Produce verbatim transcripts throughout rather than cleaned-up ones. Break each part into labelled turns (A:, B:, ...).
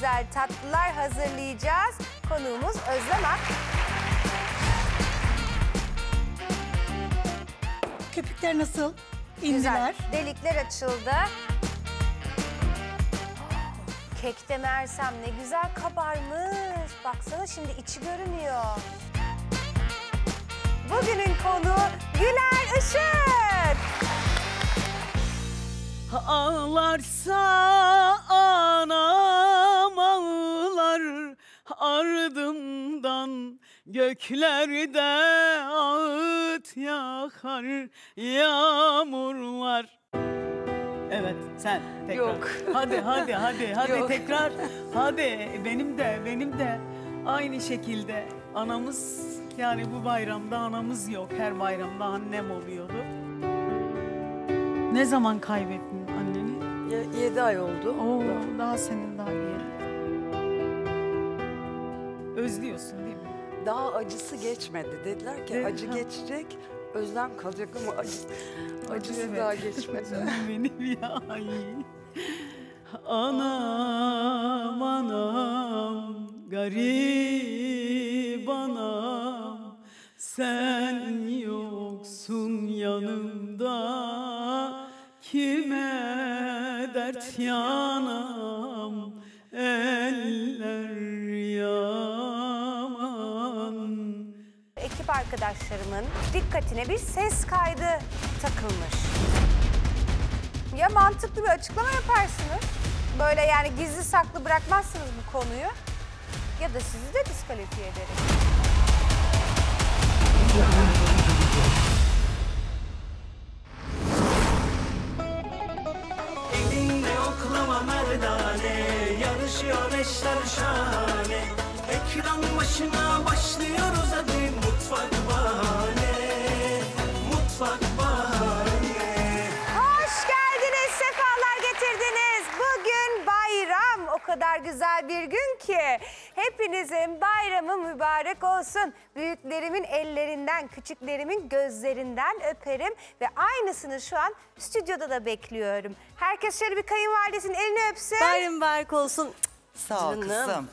A: güzel tatlılar hazırlayacağız. Konuğumuz Özlem Ak.
B: Köpükler nasıl? İndiler.
A: Güzel. Delikler açıldı. Kekte meğersem ne güzel kabarmış. Baksana şimdi içi görünüyor. Bugünün konuğu Güler Işık.
C: Ağlarsa anam ağlar, ardımdan göklerde ağıt yakar yağmurlar. Evet, sen tekrar.
D: Yok.
C: Hadi, hadi, hadi, hadi
D: Yok.
C: tekrar. Hadi, benim de, benim de aynı şekilde anamız, yani bu bayramda anamız yok. Her bayramda annem oluyordu. Ne zaman kaybettin anneni?
D: Ye- Yedi ay oldu.
C: Oo, daha senin daha iyi. Özlüyorsun değil mi?
D: Daha acısı geçmedi. Dediler ki
C: Değil mi?
D: acı
C: Ha.
D: geçecek, özlem kalacak ama acı, acısı
C: Evet.
D: daha geçmedi.
C: Benim ya. Ay. Anam, anam, garip anam, sen yoksun yanımda, kime dert yanam, eller yaman.
A: Ekip arkadaşlarımın dikkatine bir ses kaydı takılmış. Ya mantıklı bir açıklama yaparsınız, böyle yani gizli saklı bırakmazsınız bu konuyu, ya da sizi de diskalifiye ederim.
E: Elinde oklama merdane, yarışıyor eşler şahane. Ekran başına başlıyoruz hadi, mutfak bahane, mutfak bahane.
A: Hoş geldiniz, sefalar getirdiniz. Bugün bayram, o kadar güzel bir gün ki. Hepinizin bayramı mübarek olsun. Büyüklerimin ellerinden, küçüklerimin gözlerinden öperim. Ve aynısını şu an stüdyoda da bekliyorum. Herkes şöyle bir kayınvalidesinin elini öpsün.
F: Bayram mübarek olsun.
D: Sağ ol
F: Canım.
D: kızım.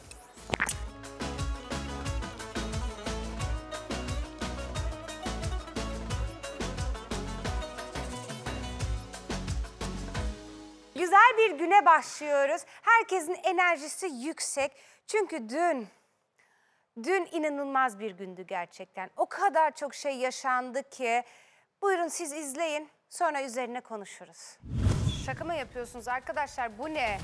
A: Güzel bir güne başlıyoruz. Herkesin enerjisi yüksek. Çünkü dün, dün inanılmaz bir gündü gerçekten. O kadar çok şey yaşandı ki. Buyurun siz izleyin, sonra üzerine konuşuruz. Şaka mı yapıyorsunuz arkadaşlar? Bu ne?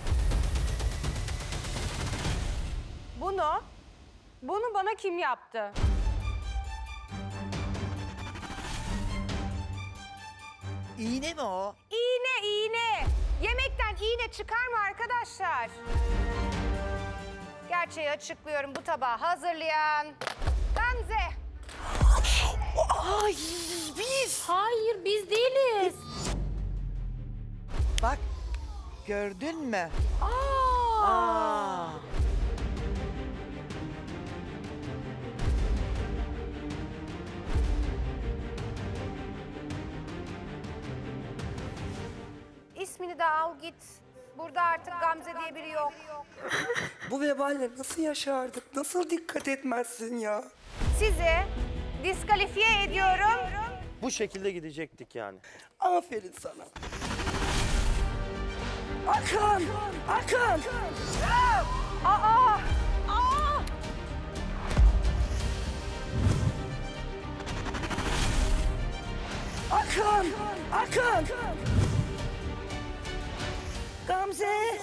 A: Bunu, bunu bana kim yaptı?
B: İğne mi o?
A: İğne, iğne. Yemekten iğne çıkar mı arkadaşlar? Gerçeği açıklıyorum. Bu tabağı hazırlayan Gamze.
B: Ay biz.
F: Hayır biz değiliz.
B: Bak gördün mü?
F: Aa.
B: Aa.
A: İsmini de al git. Burada artık Gamze diye biri yok.
D: Bu veballe nasıl yaşardık? Nasıl dikkat etmezsin ya?
A: Sizi diskalifiye ediyorum.
G: Bu şekilde gidecektik yani.
D: Aferin sana. Akın! Akın!
A: Aa!
F: Aa.
D: Akın! Akın! Gamze!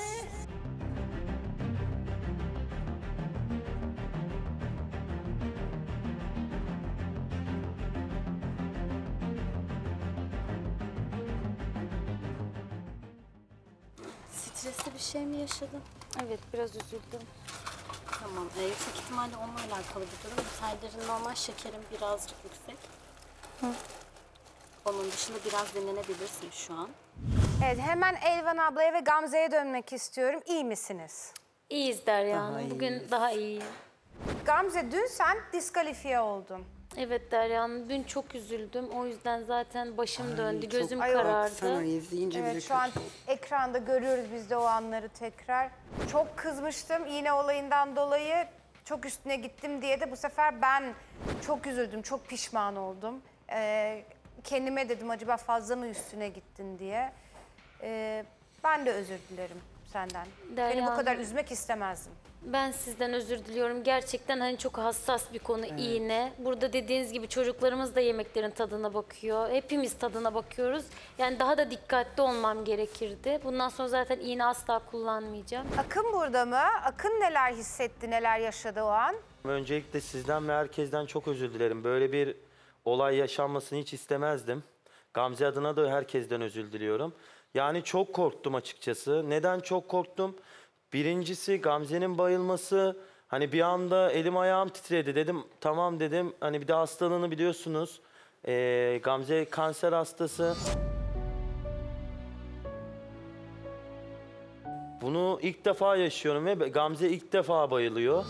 F: Stresli bir şey mi yaşadın?
H: Evet, biraz üzüldüm.
F: Tamam. E, yüksek ihtimalle onunla alakalı bir durum. Sayların normal, şekerin birazcık yüksek.
H: Hı.
F: Onun dışında biraz dinlenebilirsin şu an.
A: Evet, hemen Elvan ablaya ve Gamze'ye dönmek istiyorum. İyi misiniz?
H: İyiyiz Derya Hanım. Bugün daha iyiyim.
A: Gamze, dün sen diskalifiye oldun.
F: Evet Derya Hanım, dün çok üzüldüm. O yüzden zaten başım döndü, gözüm
A: Ay,
F: karardı.
D: Sana izleyince bile
A: Evet, şu an
D: kötü.
A: ekranda görüyoruz biz de o anları tekrar. Çok kızmıştım iğne olayından dolayı. Çok üstüne gittim diye de bu sefer ben çok üzüldüm, çok pişman oldum. Ee, kendime dedim acaba fazla mı üstüne gittin diye. Ee, ben de özür dilerim senden.
F: Derya
A: Seni bu kadar
F: Hanım.
A: üzmek istemezdim.
F: Ben sizden özür diliyorum. Gerçekten hani çok hassas bir konu iğne. Burada dediğiniz gibi çocuklarımız da yemeklerin tadına bakıyor. Hepimiz tadına bakıyoruz. Yani daha da dikkatli olmam gerekirdi. Bundan sonra zaten iğne asla kullanmayacağım.
A: Akın burada mı? Akın neler hissetti, neler yaşadı o an?
G: Öncelikle sizden ve herkesten çok özür dilerim. Böyle bir olay yaşanmasını hiç istemezdim. Gamze adına da herkesten özür diliyorum. Yani çok korktum açıkçası. Neden çok korktum? Birincisi Gamze'nin bayılması. Hani bir anda elim ayağım titredi. Dedim tamam dedim. Hani bir de hastalığını biliyorsunuz. Ee, Gamze kanser hastası. Bunu ilk defa yaşıyorum ve Gamze ilk defa bayılıyor.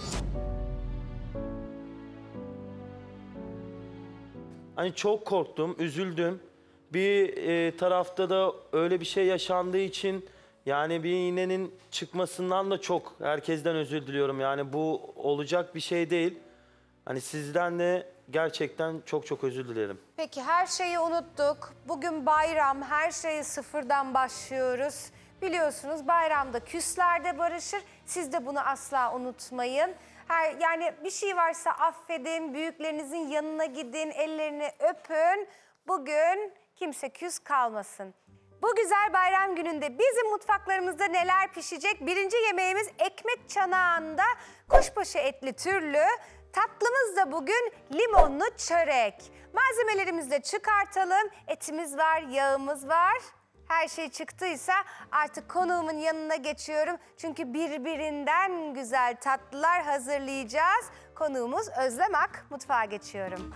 G: Hani çok korktum, üzüldüm. Bir e, tarafta da öyle bir şey yaşandığı için yani bir iğnenin çıkmasından da çok herkesten özür diliyorum. Yani bu olacak bir şey değil. Hani sizden de gerçekten çok çok özür dilerim.
A: Peki her şeyi unuttuk. Bugün bayram, her şeyi sıfırdan başlıyoruz. Biliyorsunuz bayramda küsler de barışır. Siz de bunu asla unutmayın. Her, yani bir şey varsa affedin, büyüklerinizin yanına gidin, ellerini öpün. Bugün kimse küs kalmasın. Bu güzel bayram gününde bizim mutfaklarımızda neler pişecek? Birinci yemeğimiz ekmek çanağında kuşbaşı etli türlü. Tatlımız da bugün limonlu çörek. Malzemelerimizi de çıkartalım. Etimiz var, yağımız var. Her şey çıktıysa artık konuğumun yanına geçiyorum. Çünkü birbirinden güzel tatlılar hazırlayacağız. Konuğumuz Özlem Ak. Mutfağa geçiyorum.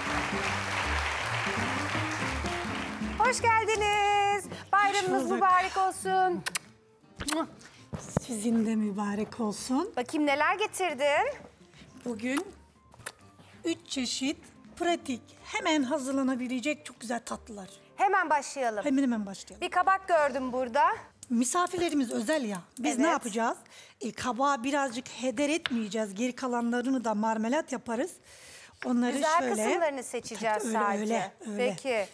A: Hoş geldiniz. Bayramınız mübarek olsun.
I: Sizin de mübarek olsun.
A: Bakayım neler getirdin?
I: Bugün üç çeşit pratik, hemen hazırlanabilecek çok güzel tatlılar.
A: Hemen başlayalım.
I: Hemen hemen başlayalım.
A: Bir kabak gördüm burada.
I: Misafirlerimiz özel ya. Biz
A: Evet.
I: ne yapacağız? E, kabağı birazcık heder etmeyeceğiz. Geri kalanlarını da marmelat yaparız. Onları
A: Güzel
I: şöyle...
A: kısımlarını seçeceğiz
I: Tabii, öyle,
A: sadece.
I: öyle, öyle.
A: Peki.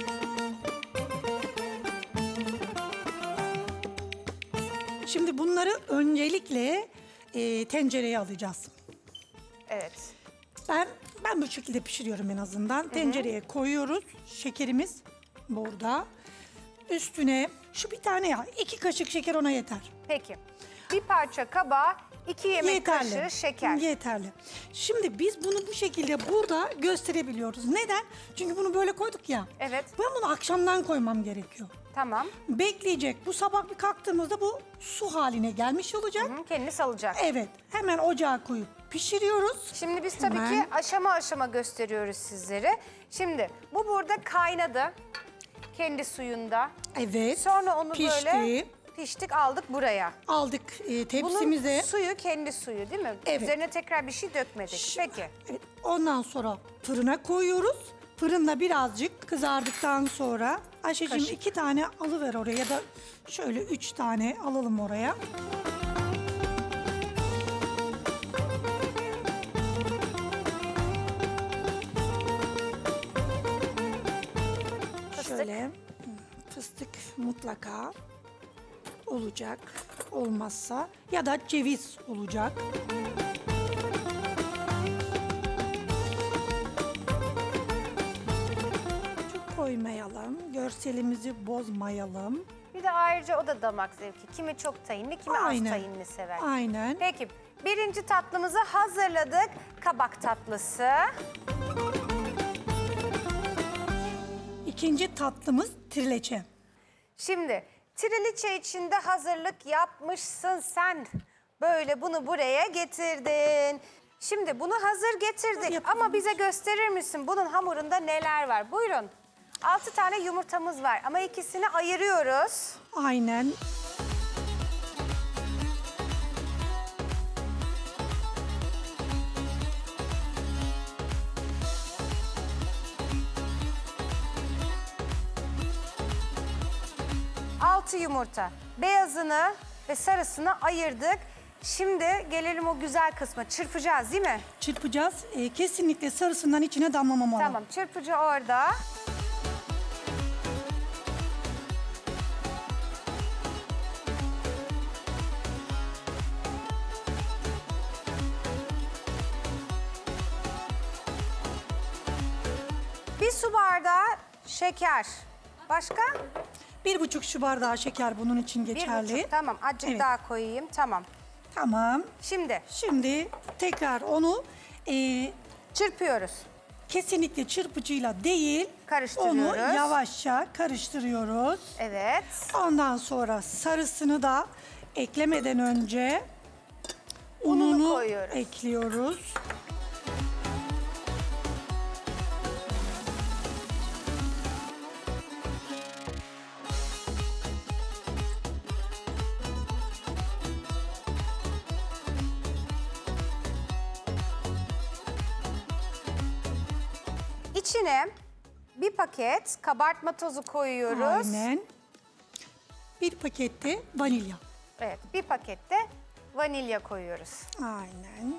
I: Şimdi bunları öncelikle e, tencereye alacağız.
A: Evet.
I: Ben ben bu şekilde pişiriyorum en azından. Tencereye koyuyoruz. Şekerimiz burada. Üstüne şu bir tane yağ, iki kaşık şeker ona yeter.
A: Peki. Bir parça kabağa, iki yemek
I: Yeterli.
A: kaşığı şeker.
I: Yeterli. Şimdi biz bunu bu şekilde burada gösterebiliyoruz. Neden? Çünkü bunu böyle koyduk ya.
A: Evet.
I: Ben bunu akşamdan koymam gerekiyor.
A: Tamam.
I: Bekleyecek. Bu sabah bir kalktığımızda bu su haline gelmiş olacak.
A: Hı, kendini salacak.
I: Evet. Hemen ocağa koyup pişiriyoruz.
A: Şimdi biz tabii
I: Hemen.
A: ki aşama aşama gösteriyoruz sizlere. Şimdi bu burada kaynadı. Kendi suyunda.
I: Evet.
A: Sonra onu
I: pişti.
A: böyle piştik aldık buraya.
I: Aldık e, tepsimize.
A: Bunun suyu kendi suyu değil mi?
I: Evet.
A: Üzerine tekrar bir şey dökmedik.
I: Ş-
A: Peki.
I: Evet, ondan sonra fırına koyuyoruz. Fırında birazcık kızardıktan sonra Ayşe'cim
A: Kaşık.
I: iki tane alıver oraya ya da şöyle üç tane alalım oraya.
A: Fıstık.
I: Şöyle fıstık mutlaka olacak. Olmazsa ya da ceviz olacak. Çok koymayalım. Görselimizi bozmayalım.
A: Bir de ayrıca o da damak zevki. Kimi çok tayinli, kimi
I: Aynen.
A: az tayinli sever.
I: Aynen.
A: Peki birinci tatlımızı hazırladık. Kabak tatlısı.
I: İkinci tatlımız trileçe.
A: Şimdi triliçe içinde hazırlık yapmışsın sen. Böyle bunu buraya getirdin. Şimdi bunu hazır getirdik
I: Yapalım.
A: ama bize gösterir misin bunun hamurunda neler var? Buyurun. Altı tane yumurtamız var ama ikisini ayırıyoruz.
I: Aynen.
A: altı yumurta. Beyazını ve sarısını ayırdık. Şimdi gelelim o güzel kısma. Çırpacağız değil mi?
I: Çırpacağız. Ee, kesinlikle sarısından içine damlamamalı.
A: Tamam, çırpıcı orada. Bir su bardağı şeker. Başka?
I: Bir buçuk su bardağı şeker bunun için
A: Bir
I: geçerli.
A: buçuk. Tamam, azıcık
I: Evet.
A: daha koyayım. Tamam.
I: Tamam.
A: Şimdi
I: Şimdi tekrar onu e,
A: çırpıyoruz.
I: kesinlikle çırpıcıyla değil,
A: Karıştırıyoruz.
I: onu yavaşça karıştırıyoruz.
A: Evet.
I: Ondan sonra sarısını da eklemeden önce
A: Ununu
I: ununu
A: koyuyoruz.
I: ekliyoruz.
A: İçine bir paket kabartma tozu koyuyoruz.
I: Aynen. Bir pakette vanilya.
A: Evet, bir pakette vanilya koyuyoruz.
I: Aynen.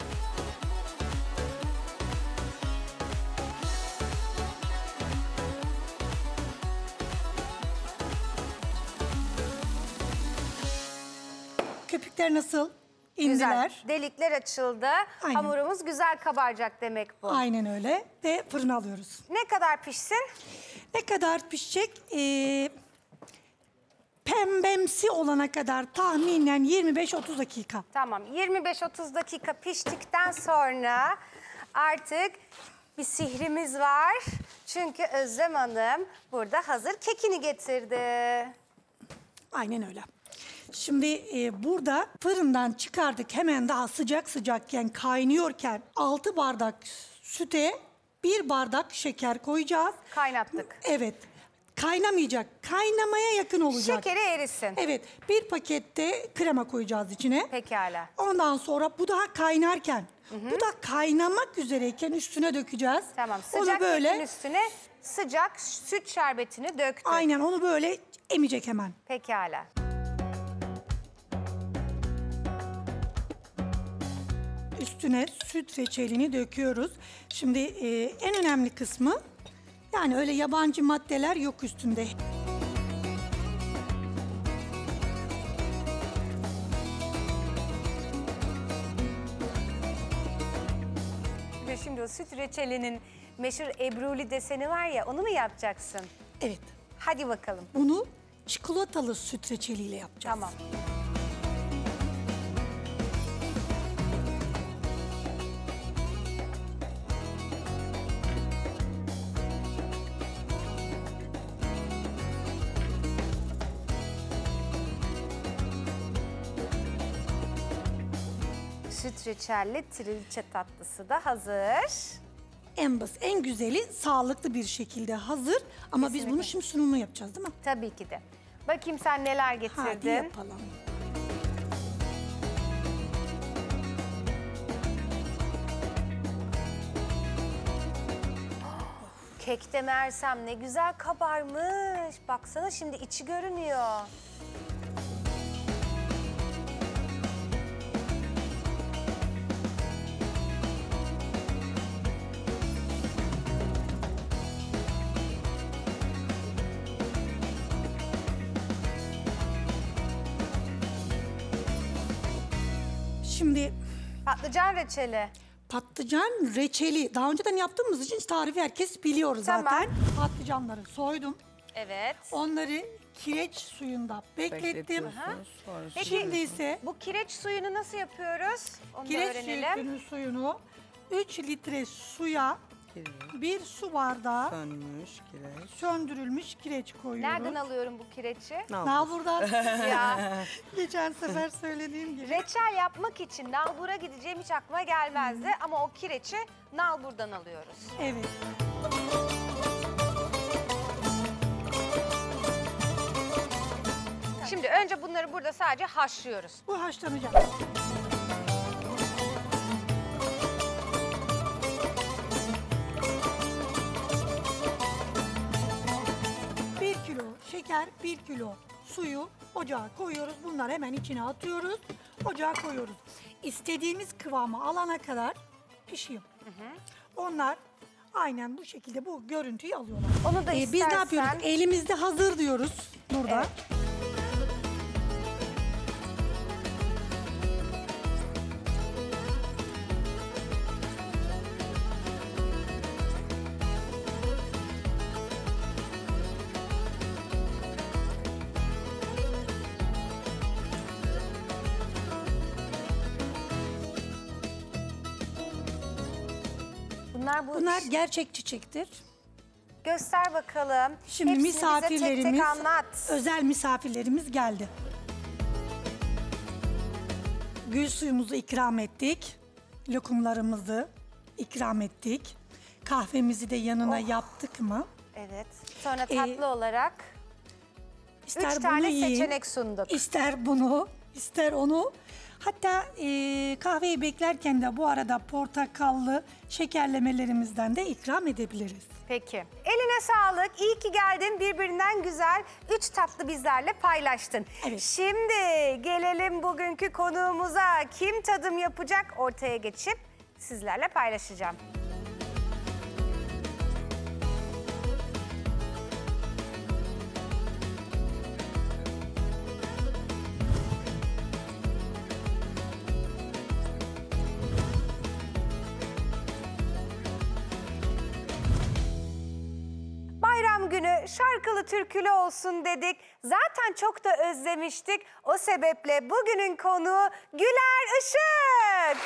I: Köpükler nasıl? İndiler.
A: Güzel. Delikler açıldı.
I: Aynen.
A: Hamurumuz güzel kabaracak demek bu.
I: Aynen öyle. Ve fırına alıyoruz.
A: Ne kadar pişsin?
I: Ne kadar pişecek? Ee, pembemsi olana kadar tahminen yirmi beş otuz dakika.
A: Tamam, yirmi beş otuz dakika piştikten sonra artık bir sihrimiz var. Çünkü Özlem Hanım burada hazır kekini getirdi.
I: Aynen öyle. Şimdi e, burada fırından çıkardık, hemen daha sıcak sıcakken kaynıyorken altı bardak süte bir bardak şeker koyacağız.
A: Kaynattık.
I: Evet. Kaynamayacak. Kaynamaya yakın olacak.
A: Şekeri erisin.
I: Evet. Bir pakette krema koyacağız içine.
A: Pekala.
I: Ondan sonra bu daha kaynarken, bu da kaynamak üzereyken üstüne dökeceğiz.
A: Tamam,
I: Onu
A: sıcak
I: böyle,
A: kekin üstüne sıcak süt şerbetini döktük.
I: aynen onu böyle emecek hemen.
A: Pekala.
I: Üstüne süt reçelini döküyoruz. Şimdi e, en önemli kısmı, yani öyle yabancı maddeler yok üstünde.
A: Ve şimdi o süt reçelinin meşhur ebruli deseni var ya, onu mu yapacaksın?
I: Evet.
A: Hadi bakalım.
I: Bunu çikolatalı süt reçeliyle yapacağız.
A: Tamam. Süt reçelli trilce tatlısı da hazır.
I: En basit, en güzeli sağlıklı bir şekilde hazır. Ama biz
A: Kesinlikle.
I: bunu şimdi sunumunu yapacağız değil mi?
A: Tabii ki de. Bakayım sen neler getirdin.
I: Hadi yapalım.
A: Kekte mersem ne güzel kabarmış. Baksana şimdi içi görünüyor.
I: Şimdi
A: Patlıcan reçeli.
I: patlıcan reçeli. Daha önceden yaptığımız için tarifi herkes biliyor
A: Tamam.
I: zaten. Patlıcanları soydum.
A: Evet.
I: Onları kireç suyunda beklettim.
A: Peki
I: Şimdi ise
A: bu kireç suyunu nasıl yapıyoruz? Onu da
I: kireç
A: öğrenelim.
I: suyunun suyunu üç litre suya bir su bardağı
B: Sönmüş kireç.
I: söndürülmüş kireç koyuyoruz.
A: Nereden alıyorum bu kireçi?
I: Nalbur'dan.
A: Ya
I: Geçen sefer söylediğim gibi.
A: reçel yapmak için nalbura gideceğim hiç aklıma gelmezdi. Ama o kireçi nalburdan alıyoruz.
I: Evet.
A: Şimdi önce bunları burada sadece haşlıyoruz.
I: Bu haşlanacak. Bir kilo şeker, bir kilo suyu ocağa koyuyoruz. Bunları hemen içine atıyoruz. Ocağa koyuyoruz. İstediğimiz kıvamı alana kadar pişiyor. Onlar aynen bu şekilde bu görüntüyü alıyorlar.
A: Onu da
I: Ee, biz ne
A: istersen-
I: yapıyoruz? Elimizde hazır diyoruz burada.
A: Evet. Bunlar bu
I: Bunlar gerçek çiçektir.
A: göster bakalım.
I: Şimdi
A: Hepsini bize tek
I: misafirlerimiz,
A: tek anlat.
I: özel misafirlerimiz geldi. Gül suyumuzu ikram ettik. Lokumlarımızı ikram ettik. Kahvemizi de yanına
A: Oh.
I: yaptık mı?
A: Evet. Sonra tatlı
I: Ee,
A: olarak
I: İster
A: üç
I: bunu
A: tane
I: yiyin,
A: seçenek sunduk.
I: İster bunu, ister onu. Hatta e, kahveyi beklerken de bu arada portakallı şekerlemelerimizden de ikram edebiliriz.
A: Peki. Eline sağlık. İyi ki geldin. Birbirinden güzel üç tatlı bizlerle paylaştın.
I: Evet.
A: Şimdi gelelim bugünkü konuğumuza. Kim tadım yapacak ortaya geçip sizlerle paylaşacağım. Bayram günü şarkılı türkülü olsun dedik. Zaten çok da özlemiştik. O sebeple bugünün konuğu Güler Işık.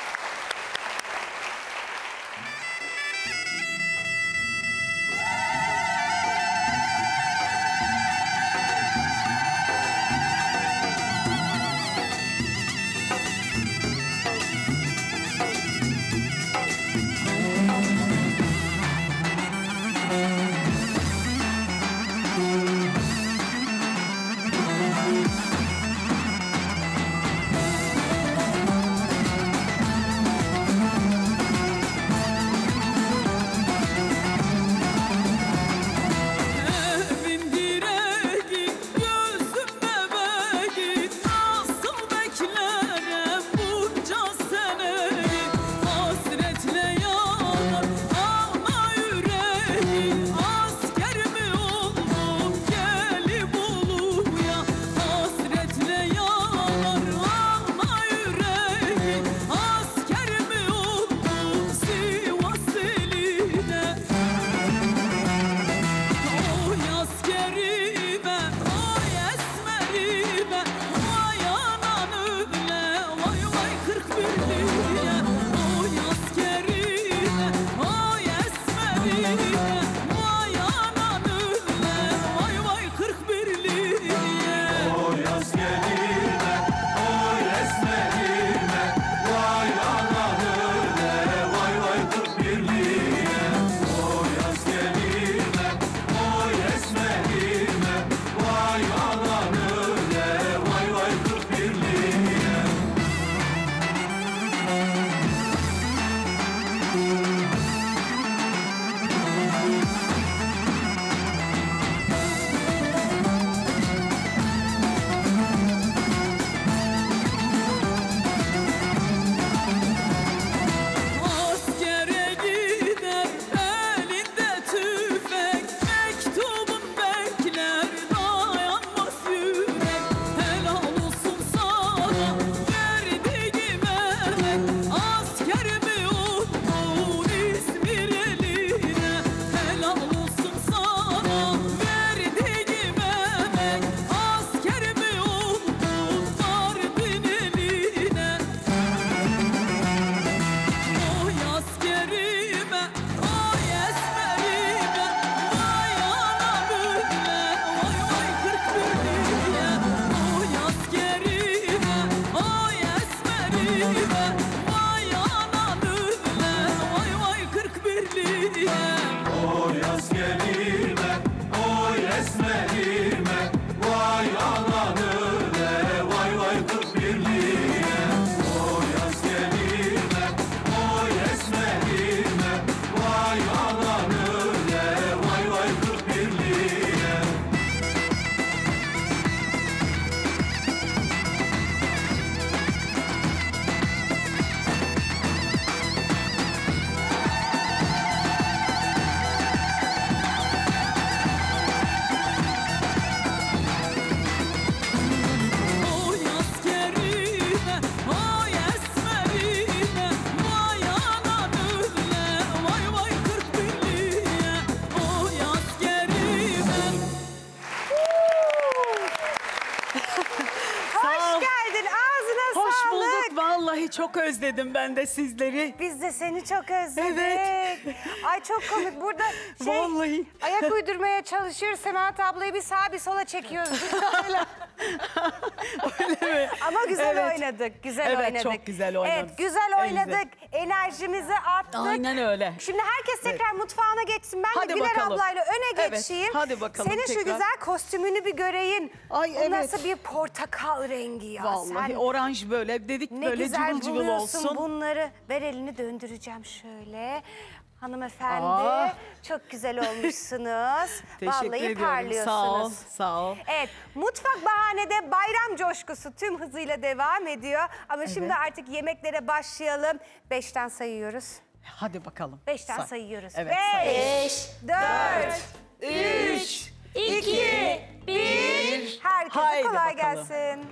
C: Vallahi çok özledim ben de sizleri.
A: Biz de seni çok özledik.
C: Evet.
A: Ay çok komik. Burada şey,
C: Vallahi.
A: ayak uydurmaya çalışıyoruz. Semahat ablayı bir sağa bir sola çekiyoruz.
C: Öyle mi?
A: Ama güzel
C: Evet.
A: oynadık. Güzel
C: Evet,
A: oynadık.
C: çok güzel oynadık.
A: Evet, güzel oynadık. Enerjimizi attık.
C: Aynen öyle.
A: Şimdi herkes tekrar mutfağına geçsin. Ben
C: Hadi
A: de Güler
C: bakalım.
A: ablayla öne
C: Evet,
A: geçeyim.
C: hadi bakalım
A: Senin şu
C: tekrar.
A: güzel kostümünü bir göreyim.
C: Ay,
A: Bu
C: evet.
A: nasıl bir portakal rengi ya.
C: Vallahi
A: Sen
C: oranj böyle dedik
A: ne
C: böyle
A: güzel
C: cıvıl cıvıl
A: buluyorsun
C: olsun.
A: bunları. Ver elini döndüreceğim şöyle. Hanımefendi
C: Aa.
A: çok güzel olmuşsunuz.
C: Teşekkür
A: Vallahi
C: ediyorum.
A: parlıyorsunuz.
C: Sağ ol, sağ ol.
A: Evet, Mutfak Bahane'de bayram coşkusu tüm hızıyla devam ediyor. Ama şimdi artık yemeklere başlayalım. Beşten sayıyoruz.
C: Hadi bakalım.
A: Beşten
C: Say.
A: sayıyoruz.
C: Evet,
A: Beş,
F: Beş,
A: dört,
F: üç, iki, bir.
A: herkese
C: Haydi
A: kolay
C: bakalım.
A: gelsin.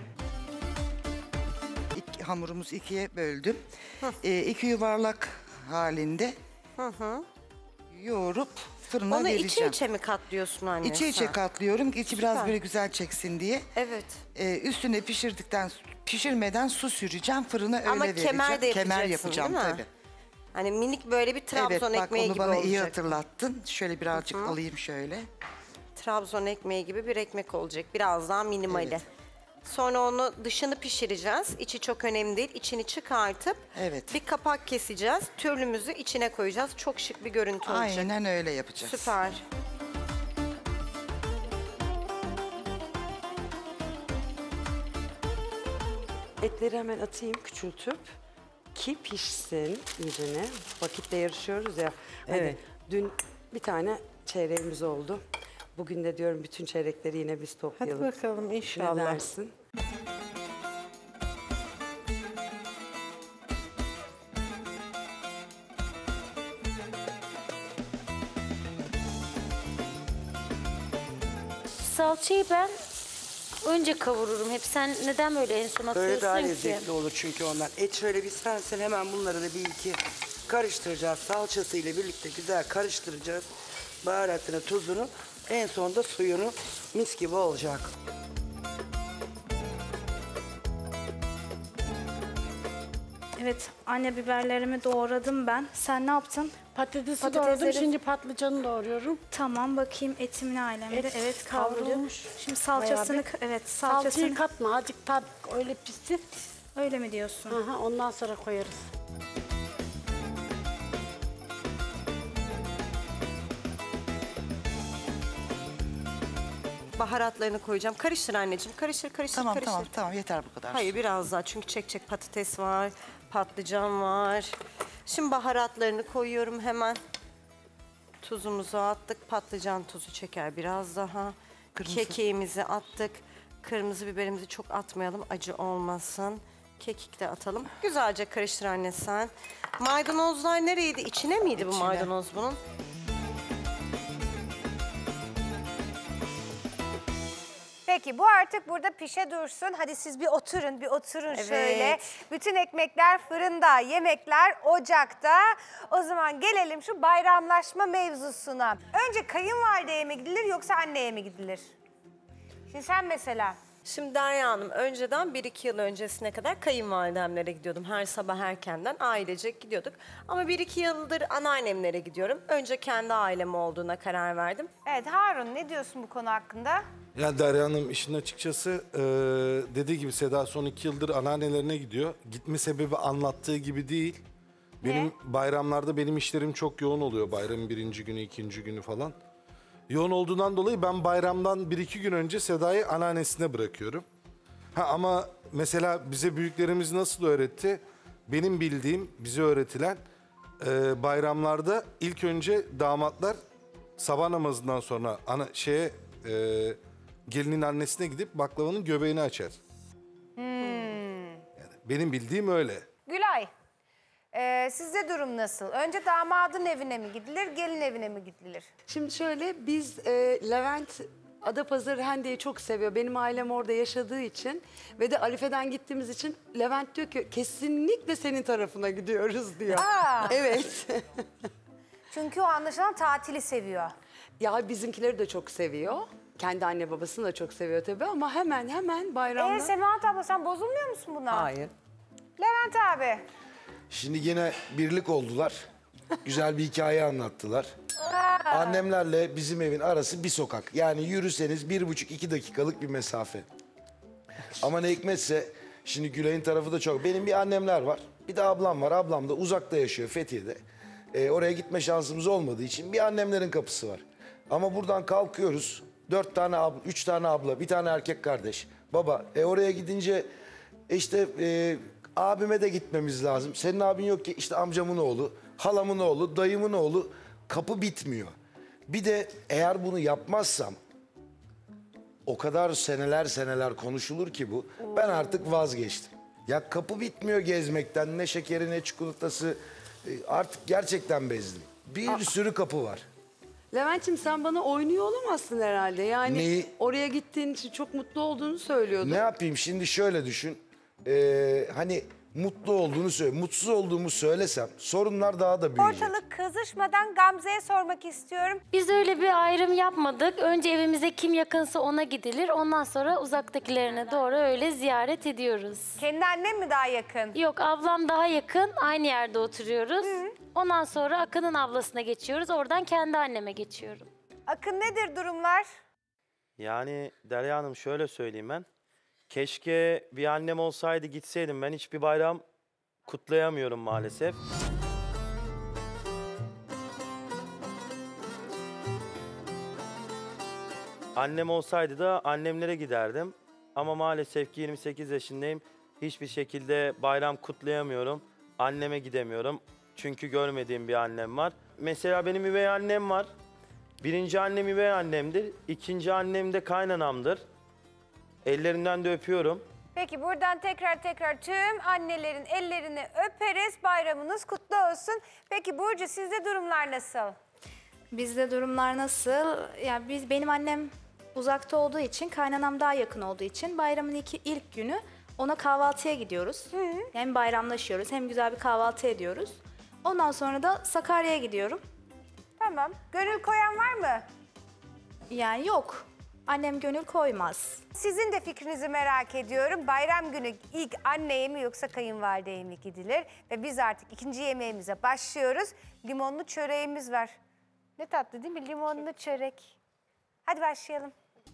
B: İki, hamurumuzu ikiye böldüm. Ee, iki yuvarlak halinde yoğurup fırına
J: Onu
B: vereceğim.
J: içe içe mi katlıyorsun anne
B: İçe içe
J: sen?
B: katlıyorum. İçi biraz
J: Süper.
B: böyle güzel çeksin diye.
J: Evet.
B: Ee, üstüne pişirdikten pişirmeden su süreceğim. Fırına öyle
J: Ama
B: vereceğim.
J: kemer de yapacaksın,
B: Kemer yapacağım
J: değil mi?
B: tabii.
J: Hani minik böyle bir Trabzon
B: Evet bak
J: ekmeği
B: onu
J: gibi
B: bana
J: olacak.
B: iyi hatırlattın. Şöyle birazcık alayım şöyle.
J: Trabzon ekmeği gibi bir ekmek olacak. Biraz daha minimali.
B: Evet.
J: Sonra onu dışını pişireceğiz. İçi çok önemli değil. İçini çıkartıp
B: Evet.
J: bir kapak keseceğiz. Türlümüzü içine koyacağız. Çok şık bir görüntü olacak.
B: Aynen öyle yapacağız.
J: Süper.
K: Etleri hemen atayım küçültüp ki pişsin iyicene. Vakitle yarışıyoruz ya. Hadi.
D: Evet.
K: Dün bir tane çeyreğimiz oldu. Bugün de diyorum bütün çeyrekleri yine biz
D: Hadi
K: toplayalım.
D: bakalım
K: Ne
D: inşallah.
K: dersin?
F: Salçayı ben önce kavururum hep. Sen neden böyle en son atıyorsun
D: Böyle daha
F: ki?
D: lezzetli olur çünkü onlar. Et şöyle bir sensin hemen bunları da bir iki karıştıracağız. Salçasıyla birlikte güzel karıştıracağız. Baharatını, tuzunu, en sonunda suyunu mis gibi olacak.
H: Evet, anne biberlerimi doğradım ben. Sen ne yaptın?
L: Patatesi
H: Patatesleri-
L: doğradım, şimdi patlıcanı doğruyorum.
H: Tamam, bakayım etimin alemde.
L: Et
H: Evet, kavruluyor.
L: kavrulmuş.
H: Şimdi salçasını,
L: Bayağı
H: evet salçasını.
L: Salçayı katma, azıcık tat öyle pişsin.
H: Öyle mi diyorsun?
L: Aha, ondan sonra koyarız.
J: Baharatlarını koyacağım. Karıştır anneciğim. Karıştır, karıştır,
B: Tamam
J: karıştır.
B: tamam tamam yeter bu kadar.
J: Hayır biraz daha çünkü çekecek patates var, patlıcan var. Şimdi baharatlarını koyuyorum hemen. Tuzumuzu attık, patlıcan tuzu çeker biraz daha.
B: Kırmızı.
J: Kekiğimizi attık. Kırmızı biberimizi çok atmayalım, acı olmasın. Kekik de atalım. Güzelce karıştır anne sen. Maydanozlar nereydi? İçine miydi bu
B: İçine.
J: maydanoz bunun?
A: Peki bu artık burada pişe dursun. Hadi siz bir oturun, bir oturun
J: Evet.
A: şöyle. Bütün ekmekler fırında, yemekler ocakta. O zaman gelelim şu bayramlaşma mevzusuna. Önce kayınvalideye mi gidilir yoksa anneye mi gidilir? Şimdi sen mesela.
J: Şimdi Derya Hanım önceden bir iki yıl öncesine kadar kayınvalidemlere gidiyordum. Her sabah erkenden ailecek gidiyorduk. Ama bir iki yıldır anneannemlere gidiyorum. Önce kendi ailem olduğuna karar verdim.
A: Evet Harun ne diyorsun bu konu hakkında?
M: Yani Derya Hanım işin açıkçası e, dediği gibi Seda son iki yıldır anneannelerine gidiyor. Gitme sebebi anlattığı gibi değil. Benim bayramlarda benim işlerim çok yoğun oluyor. Bayramın birinci günü, ikinci günü falan. Yoğun olduğundan dolayı ben bayramdan bir iki gün önce Seda'yı anneannesine bırakıyorum. Ha, ama mesela bize büyüklerimiz nasıl öğretti? Benim bildiğim, bize öğretilen e, bayramlarda ilk önce damatlar sabah namazından sonra ana şeye e, gelinin annesine gidip baklavanın göbeğini açar. Yani benim bildiğim öyle.
A: Gülay, e, sizde durum nasıl? Önce damadın evine mi gidilir, gelin evine mi gidilir?
K: Şimdi şöyle biz e, Levent Adapazarı Hende'yi çok seviyor. Benim ailem orada yaşadığı için ve de Arife'den gittiğimiz için Levent diyor ki kesinlikle senin tarafına gidiyoruz diyor.
A: Aa.
K: Evet.
A: Çünkü o anlaşılan tatili seviyor.
K: Ya bizimkileri de çok seviyor. Kendi anne babasını da çok seviyor tabii ama hemen hemen bayramda...
A: Ee Semahat abla sen bozulmuyor musun buna?
N: Hayır.
A: Levent abi.
N: Şimdi yine birlik oldular. Güzel bir hikaye anlattılar. Annemlerle bizim evin arası bir sokak. Yani yürüseniz bir buçuk iki dakikalık bir mesafe. Ama ne hikmetse şimdi Gülay'ın tarafı da çok. Benim bir annemler var. Bir de ablam var. Ablam da uzakta yaşıyor Fethiye'de. Ee, oraya gitme şansımız olmadığı için bir annemlerin kapısı var. Ama buradan kalkıyoruz. Dört tane abla, üç tane abla, bir tane erkek kardeş. Baba, e oraya gidince işte e, abime de gitmemiz lazım. Senin abin yok ki, işte amcamın oğlu, halamın oğlu, dayımın oğlu. Kapı bitmiyor. Bir de eğer bunu yapmazsam o kadar seneler seneler konuşulur ki bu. Ben artık vazgeçtim. Ya kapı bitmiyor gezmekten. Ne şekeri ne çikolatası. E, Artık gerçekten bezdim. Bir
K: Aa.
N: sürü kapı var.
K: Levent'ciğim sen bana oynuyor olamazsın herhalde. Yani
N: Neyi?
K: oraya gittiğin için çok mutlu olduğunu söylüyordun.
N: Ne yapayım şimdi, şöyle düşün. Ee, hani mutlu olduğunu söyle. Mutsuz olduğumu söylesem sorunlar daha da büyüyecek.
A: Ortalık kızışmadan Gamze'ye sormak istiyorum.
F: Biz öyle bir ayrım yapmadık. Önce evimize kim yakınsa ona gidilir. Ondan sonra uzaktakilerine doğru öyle ziyaret ediyoruz.
A: Kendi annem mi daha yakın?
F: Yok, ablam daha yakın. Aynı yerde oturuyoruz. Ondan sonra Akın'ın ablasına geçiyoruz. Oradan kendi anneme geçiyorum.
A: Akın, nedir durumlar?
G: Yani Derya Hanım, şöyle söyleyeyim ben. Keşke bir annem olsaydı gitseydim. Ben hiçbir bayram kutlayamıyorum maalesef. Annem olsaydı da annemlere giderdim. Ama maalesef ki yirmi sekiz yaşındayım. Hiçbir şekilde bayram kutlayamıyorum. Anneme gidemiyorum. Çünkü görmediğim bir annem var. Mesela benim üvey annem var. Birinci annem üvey annemdir. İkinci annem de kaynanamdır. Ellerinden de öpüyorum.
A: Peki buradan tekrar tekrar tüm annelerin ellerini öperiz. Bayramınız kutlu olsun. Peki Burcu, sizde durumlar nasıl?
H: Bizde durumlar nasıl? Yani biz benim annem uzakta olduğu için, kaynanam daha yakın olduğu için bayramın iki, ilk günü ona kahvaltıya gidiyoruz. Hı hı. Hem bayramlaşıyoruz hem güzel bir kahvaltı ediyoruz. Ondan sonra da Sakarya'ya gidiyorum.
A: Tamam. Gönül koyan var mı?
H: Yani yok. Annem gönül koymaz.
A: Sizin de fikrinizi merak ediyorum. Bayram günü ilk anneye mi yoksa kayınvalideye mi gidilir? Ve biz artık ikinci yemeğimize başlıyoruz. Limonlu çöreğimiz var. Ne tatlı değil mi? Limonlu çörek. Hadi başlayalım.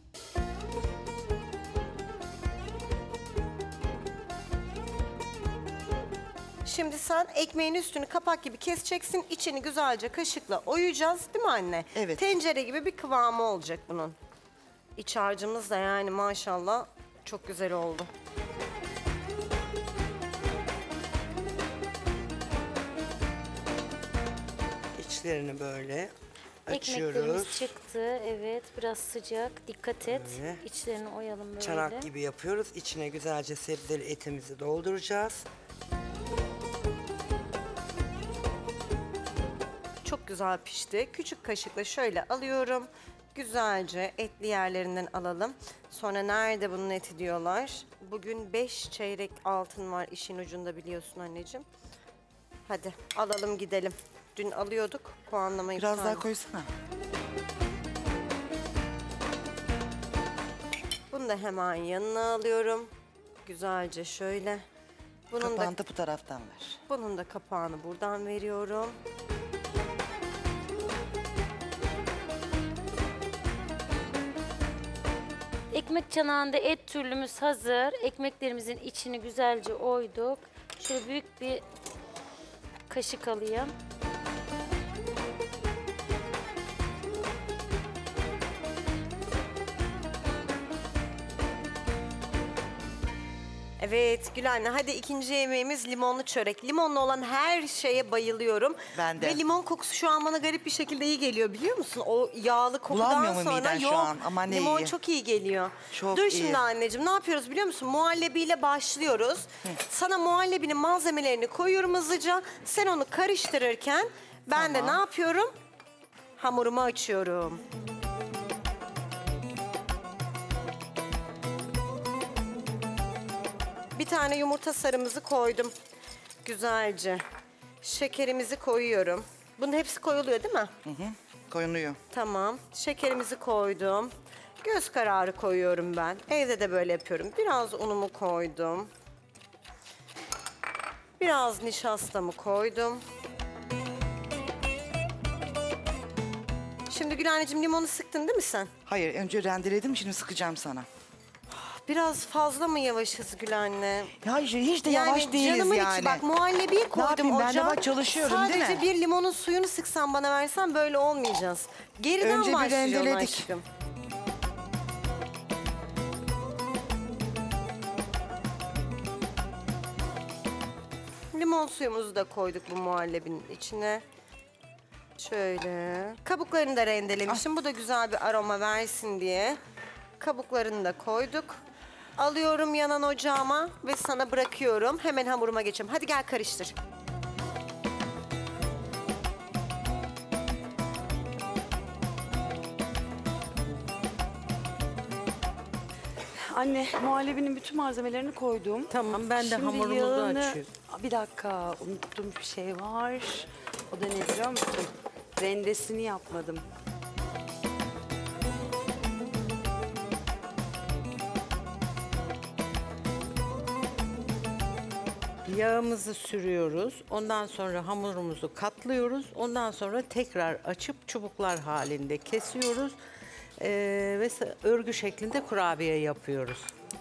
J: Şimdi sen ekmeğin üstünü kapak gibi keseceksin. İçini güzelce kaşıkla oyacağız, değil mi anne?
B: Evet.
J: Tencere gibi bir kıvamı olacak bunun. İç harcımız da yani maşallah çok güzel oldu. İçlerini böyle açıyoruz.
F: Ekmeklerimiz çıktı. Evet, biraz sıcak. Dikkat et.
J: Böyle.
F: İçlerini oyalım böyle.
J: Çanak gibi yapıyoruz. İçine güzelce sebzeli etimizi dolduracağız. Çok güzel pişti. Küçük kaşıkla şöyle alıyorum. Güzelce etli yerlerinden alalım. Sonra nerede bunun eti diyorlar. Bugün beş çeyrek altın var işin ucunda, biliyorsun anneciğim. Hadi alalım gidelim. Dün alıyorduk, puanlamayı.
B: Biraz daha koysana.
J: Bunu da hemen yanına alıyorum. Güzelce şöyle. Bunun
B: Kapağını
J: da
B: da bu taraftan ver.
J: Bunun da kapağını buradan veriyorum.
F: Ekmek çanağında et türlümüz hazır. Ekmeklerimizin içini güzelce oyduk. Şöyle büyük bir kaşık alayım.
J: Evet Gül anne, hadi ikinci yemeğimiz limonlu çörek. Limonlu olan her şeye bayılıyorum.
B: Ben de.
J: Ve limon kokusu şu an bana garip bir şekilde iyi geliyor, biliyor musun? O yağlı kokudan
B: Bulanmıyor mu
J: sonra
B: miden şu
J: yok.
B: an? Aman ne
J: limon
B: iyi.
J: çok iyi geliyor.
B: Çok
J: Dur
B: iyi.
J: şimdi anneciğim, ne yapıyoruz biliyor musun? Muhallebiyle başlıyoruz. Sana muhallebinin malzemelerini koyuyorum hızlıca. Sen onu karıştırırken ben de
B: Tamam.
J: ne yapıyorum? Hamurumu açıyorum. Bir tane yumurta sarımızı koydum. Güzelce. Şekerimizi koyuyorum. Bunun hepsi koyuluyor değil mi?
B: Hı hı. Koyuluyor.
J: Tamam. Şekerimizi koydum. Göz kararı koyuyorum ben. Evde de böyle yapıyorum. Biraz unumu koydum. Biraz nişastamı koydum. Şimdi Gülhan'cığım limonu sıktın değil mi sen?
B: Hayır, önce rendeledim, şimdi sıkacağım sana.
J: Biraz fazla mı yavaşız Gülhan'le?
B: Ya hiç, hiç de yavaş değiliz
J: canımın
B: yani.
J: içi bak muhallebiyi koydum
B: yapayım, ben de
J: ocağa.
B: bak çalışıyorum, değil
J: Sadece
B: mi?
J: bir limonun suyunu sıksan bana versen böyle olmayacağız. Geriden
B: Önce bir
J: başlıyorsun
B: rendeledik.
J: aşkım. Limon suyumuzu da koyduk bu muhallebinin içine. Şöyle. Kabuklarını da rendelemişim. Bu da güzel bir aroma versin diye. Kabuklarını da koyduk. Alıyorum yanan ocağıma ve sana bırakıyorum. Hemen hamuruma geçiyorum. Hadi gel karıştır.
K: Anne, muhallebinin bütün malzemelerini koydum.
L: Tamam, ben de
K: Şimdi
L: hamurumuzu
K: yağını-
L: açıyorum.
K: Bir dakika, unuttuğum bir şey var. O da ne biliyor musun? Rendesini yapmadım.
L: Yağımızı sürüyoruz. Ondan sonra hamurumuzu katlıyoruz. Ondan sonra tekrar açıp çubuklar halinde kesiyoruz. Ee, ve sa- örgü şeklinde kurabiye yapıyoruz.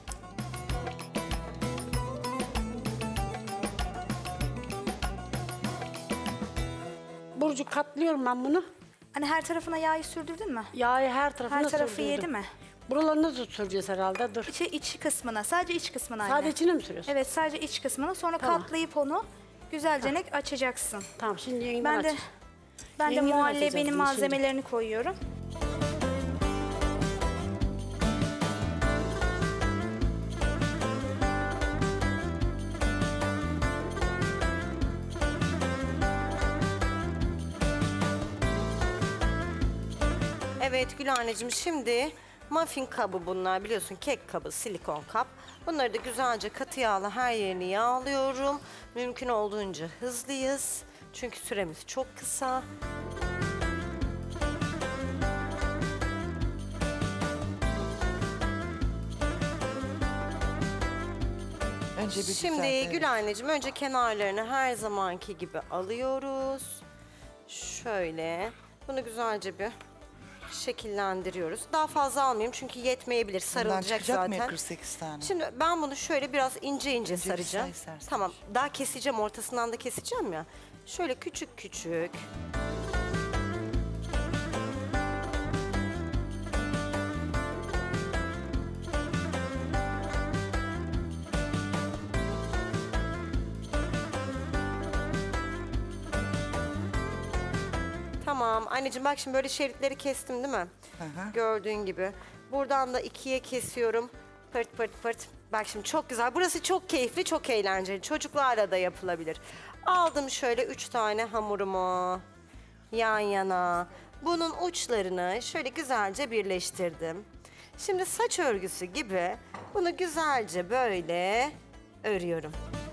L: Burcu, katlıyorum ben bunu.
H: Hani her tarafına yağı sürdürdün mü?
L: Yağı her tarafına
H: Her tarafı
L: sürdürdüm.
H: yedi mi?
L: Buralarını da süreceğiz herhalde. Dur.
H: İçi, iç kısmına, sadece iç kısmına anne.
L: Sadece içine mi sürüyorsun?
H: Evet, sadece iç kısmına. Sonra
L: Tamam.
H: katlayıp onu güzelce ne açacaksın.
L: Tamam, şimdi yeniden
H: Ben de
L: aç.
H: ben de
L: Yeniden açacağız
H: muhallebinin
L: bunu
H: malzemelerini koyuyorum.
J: Evet Gülhan'cığım şimdi muffin kabı bunlar biliyorsun, kek kabı, silikon kap. Bunları da güzelce katı yağla her yerini yağlıyorum. Mümkün olduğunca hızlıyız. Çünkü süremiz çok kısa.
B: Önce bir
J: Şimdi
B: düzeltelim.
J: Gülhan'cığım önce kenarlarını her zamanki gibi alıyoruz. Şöyle bunu güzelce bir şekillendiriyoruz. Daha fazla almayayım çünkü yetmeyebilir,
B: Bundan
J: sarılacak
B: çıkacak mı
J: zaten.
B: kırk sekiz tane?
J: Şimdi ben bunu şöyle biraz ince ince,
B: İnce bir
J: saracağım.
B: say istersen.
J: Tamam, daha keseceğim, ortasından da keseceğim ya. Şöyle küçük küçük. Tamam anneciğim, bak şimdi böyle şeritleri kestim değil mi?
B: Aha.
J: Gördüğün gibi. Buradan da ikiye kesiyorum. Pırt pırt pırt. Bak şimdi çok güzel. Burası çok keyifli, çok eğlenceli. Çocuklarla da yapılabilir. Aldım şöyle üç tane hamurumu yan yana. Bunun uçlarını şöyle güzelce birleştirdim. Şimdi saç örgüsü gibi bunu güzelce böyle örüyorum.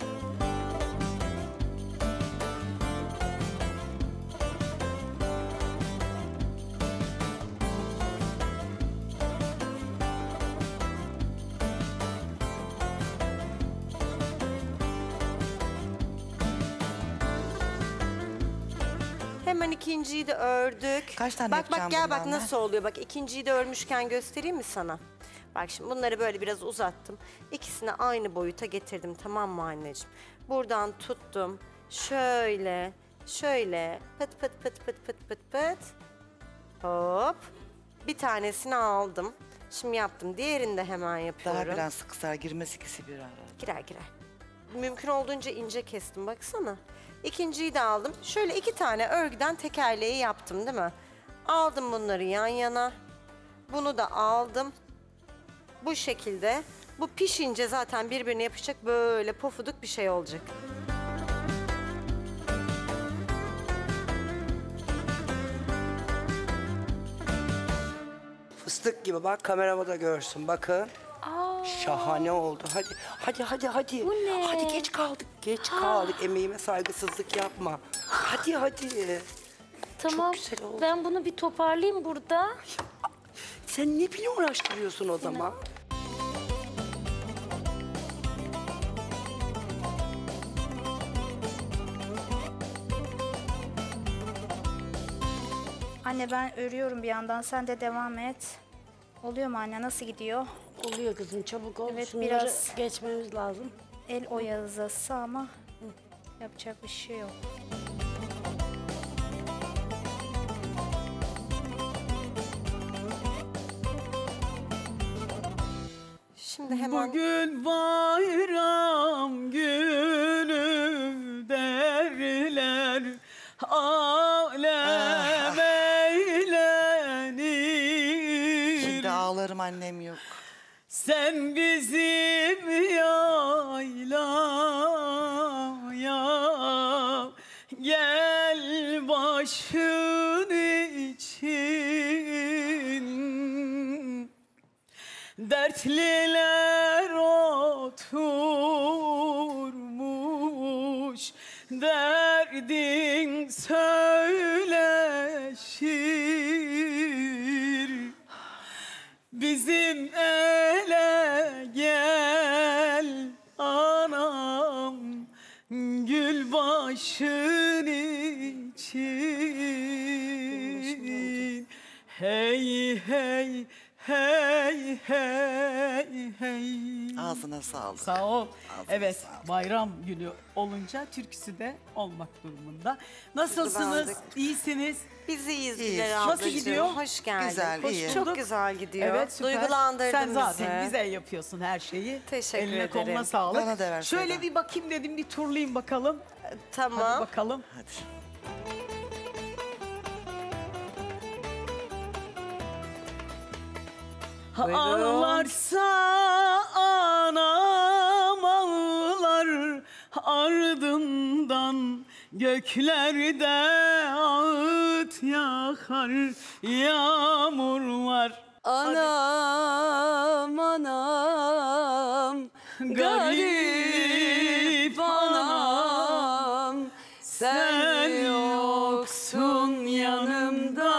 J: Hemen ikinciyi de ördük.
B: Kaç tane
J: bak
B: yapacağım
J: bak gel bak
B: bundan ben?
J: nasıl oluyor. Bak ikinciyi de örmüşken göstereyim mi sana? Bak şimdi bunları böyle biraz uzattım. İkisini aynı boyuta getirdim, tamam mı anneciğim? Buradan tuttum. Şöyle, şöyle pıt pıt pıt pıt pıt pıt pıt. Hop. Bir tanesini aldım. Şimdi yaptım. Diğerini de hemen yapıyorum.
B: Daha biraz kısa girmesi ikisi bir arada.
J: Girer girer. Mümkün olduğunca ince kestim, baksana. İkinciyi de aldım. Şöyle iki tane örgüden tekerleği yaptım değil mi? Aldım bunları yan yana. Bunu da aldım. Bu şekilde. Bu pişince zaten birbirine yapışacak, böyle pofuduk bir şey olacak.
D: Fıstık gibi bak, kamerama da görsün bakın. Şahane oldu. Hadi hadi hadi hadi.
F: Bu ne?
D: Hadi geç kaldık. Geç kaldık. Emeğime saygısızlık yapma. Hadi hadi.
F: Tamam.
D: Çok güzel oldu.
F: Ben bunu bir toparlayayım burada.
D: Sen ne beni uğraştırıyorsun o zaman?
H: Anne ben örüyorum bir yandan. Sen de devam et. Oluyor mu anne? Nasıl gidiyor?
O: Oluyor kızım, çabuk ol.
H: Evet,
O: Şunları
H: biraz
O: geçmemiz lazım.
H: el oyazası ama yapacak bir şey yok.
J: Şimdi hemen...
C: Bugün bayram günü derler, alem eğlenir.
B: Şimdi ağlarım, annem yok.
C: Sen bizim yaylaya gel başın için. Dertliler oturmuş, derdin söyleşir. Bizim ele gel anam, gül başın için. Hey hey hey hey hey.
B: Ağzına sağlık.
C: Sağ ol.
B: Ağzına
C: Evet,
B: sağlık.
C: bayram günü olunca türküsü de olmak durumunda. Nasılsınız?
J: Kutlu
C: İyisiniz?
J: Biz iyiyiz
B: İyiyiz.
J: Güler
C: Nasıl
J: ablacığım.
C: gidiyor?
J: Hoş geldin.
B: Güzel,
J: Hoş
B: iyi.
J: Çok
C: bulduk.
J: güzel gidiyor.
C: Evet, süper.
J: Duygulandırdın
C: Sen zaten
J: bizi.
C: güzel yapıyorsun her şeyi.
J: Teşekkür
C: Eline
J: ederim.
C: koluna sağlık.
B: Bana da ver
C: Şöyle
B: Seda.
C: bir bakayım dedim, bir turlayayım bakalım.
J: Tamam.
C: Hadi bakalım.
B: Hadi.
C: Ağlarsa anam ağlar, ardından göklerde ağıt yakar, yağmur var.
K: Anam anam, garip anam, sen yoksun yanımda,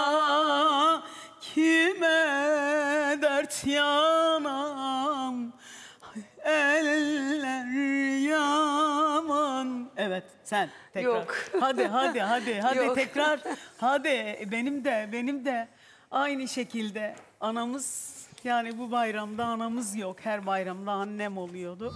C: kime dert yanam, eller yaman. Evet, sen tekrar.
K: Yok.
C: Hadi hadi hadi hadi
K: Yok.
C: tekrar. Hadi benim de benim de aynı şekilde anamız, yani bu bayramda anamız yok. Her bayramda annem oluyordu.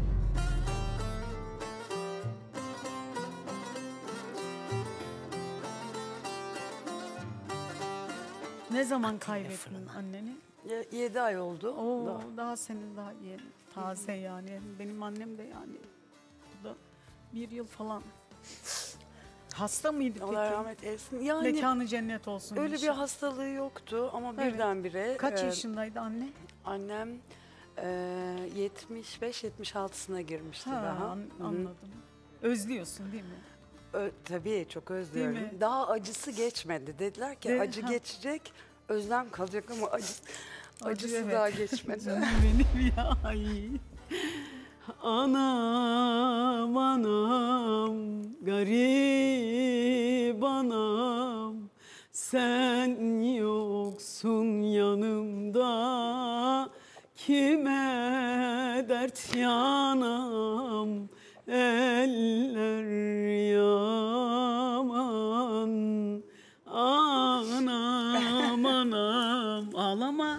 C: Ne zaman kaybettin anneni?
K: Ye- Yedi ay oldu.
C: Oo,
K: Da-
C: daha senin daha yeni, taze yani. Benim annem de yani bu da bir yıl falan. Hasta mıydı peki?
K: Allah rahmet eylesin. Yani
C: Mekanı cennet olsun.
K: öyle bir
C: inşallah.
K: hastalığı yoktu ama
C: Evet.
K: birdenbire...
C: Kaç
K: e,
C: yaşındaydı anne?
K: Annem e, yetmiş beş yetmiş altısına girmişti
C: Ha,
K: daha.
C: an-
K: Hı hı.
C: anladım. Özlüyorsun değil mi?
K: Ö- tabii çok özlüyorum.
C: mi?
K: Daha acısı geçmedi. Dediler ki
C: De-
K: acı
C: ha.
K: geçecek, özlem kalacak ama acı, acısı
C: evet.
K: daha geçmedi.
C: Canım benim ya. Ay. Anam anam, garip anam, sen yoksun yanımda, kime dert yanam, eller yaman. Anam anam, ağlama.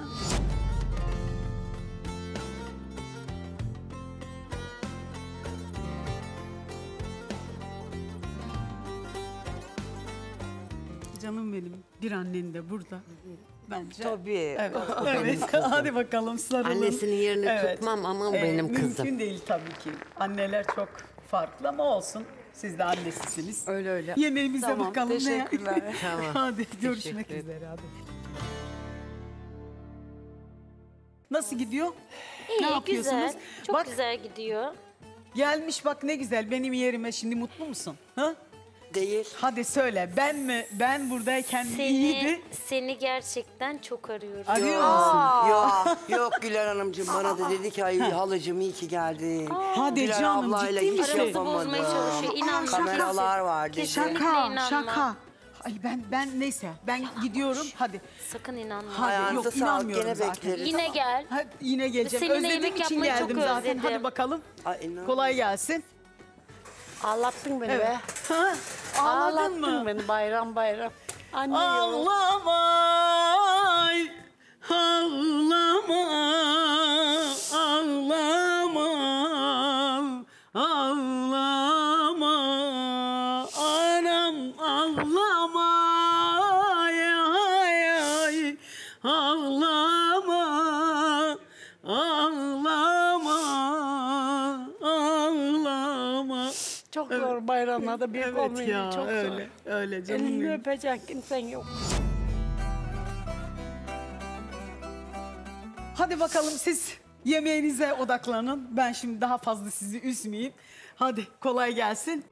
C: Canım benim, bir annen de burada. Bence.
K: Tabii.
C: Evet,
O: O benim
C: evet.
O: kızım.
C: Hadi bakalım sarılın.
O: Annesinin yerini
C: Evet.
O: tutmam ama o
C: Ee,
O: benim kızım.
C: Mümkün değil tabii ki. Anneler çok farklı ama olsun. Siz de annesisiniz.
K: Öyle öyle.
C: Yemeğimize
K: Tamam,
C: bakalım. ne?
K: teşekkürler.
O: Tamam.
C: Hadi görüşmek
O: Teşekkür
C: üzere. Hadi. Nasıl gidiyor?
F: İyi,
C: ne yapıyorsunuz?
F: güzel. Çok
C: Bak,
F: güzel gidiyor.
C: gelmiş bak ne güzel benim yerime, şimdi mutlu musun? Ha?
D: Değil.
C: Hadi söyle, ben mi ben buradayken
F: Seni,
C: iyiydi.
F: seni gerçekten çok arıyorum.
C: Arıyor musun?
D: Yok, yok Güler Hanımcığım bana da dedi ki ay halacığım iyi ki geldin.
C: Hadi
D: Güler
C: canım,
D: ablayla
C: ciddi
D: hiç
C: misin?
F: Aramızı
D: yapamadım.
F: bozmaya çalışıyor. İnanma.
D: Kameralar var dedi.
F: Kesinlikle
C: Şaka,
F: inanma.
C: şaka. Ay ben ben neyse ben gidiyorum hadi.
F: Sakın inanma.
C: Hadi
D: Ayağınıza
C: yok
D: sağlık,
C: inanmıyorum
D: gene
C: zaten.
D: bekleriz.
F: Yine gel.
C: Hadi yine geleceğim.
F: Seninle
C: Özlediğim
F: yemek
C: için
F: yapmayı
C: geldim
F: çok
C: zaten.
F: özledim.
C: Hadi bakalım.
D: Ay, inan.
C: Kolay gelsin.
O: Ağlattın beni
C: Evet.
O: be.
C: Ha, ağladın
O: Ağlattın
C: mı?
O: beni bayram bayram. Anne yok.
C: Ağlama, ağlama, ağlama, ağlama, anam ağlama, ay ay ay, ağlama, ağlama, ağlama.
O: Çok zor bayramlarda bir
C: Evet
O: komünü,
C: ya,
O: çok
C: öyle,
O: zor.
C: öyle canım
O: Elini
C: benim.
O: öpecek kimsen yok.
C: Hadi bakalım siz yemeğinize odaklanın. Ben şimdi daha fazla sizi üzmeyeyim. Hadi kolay gelsin.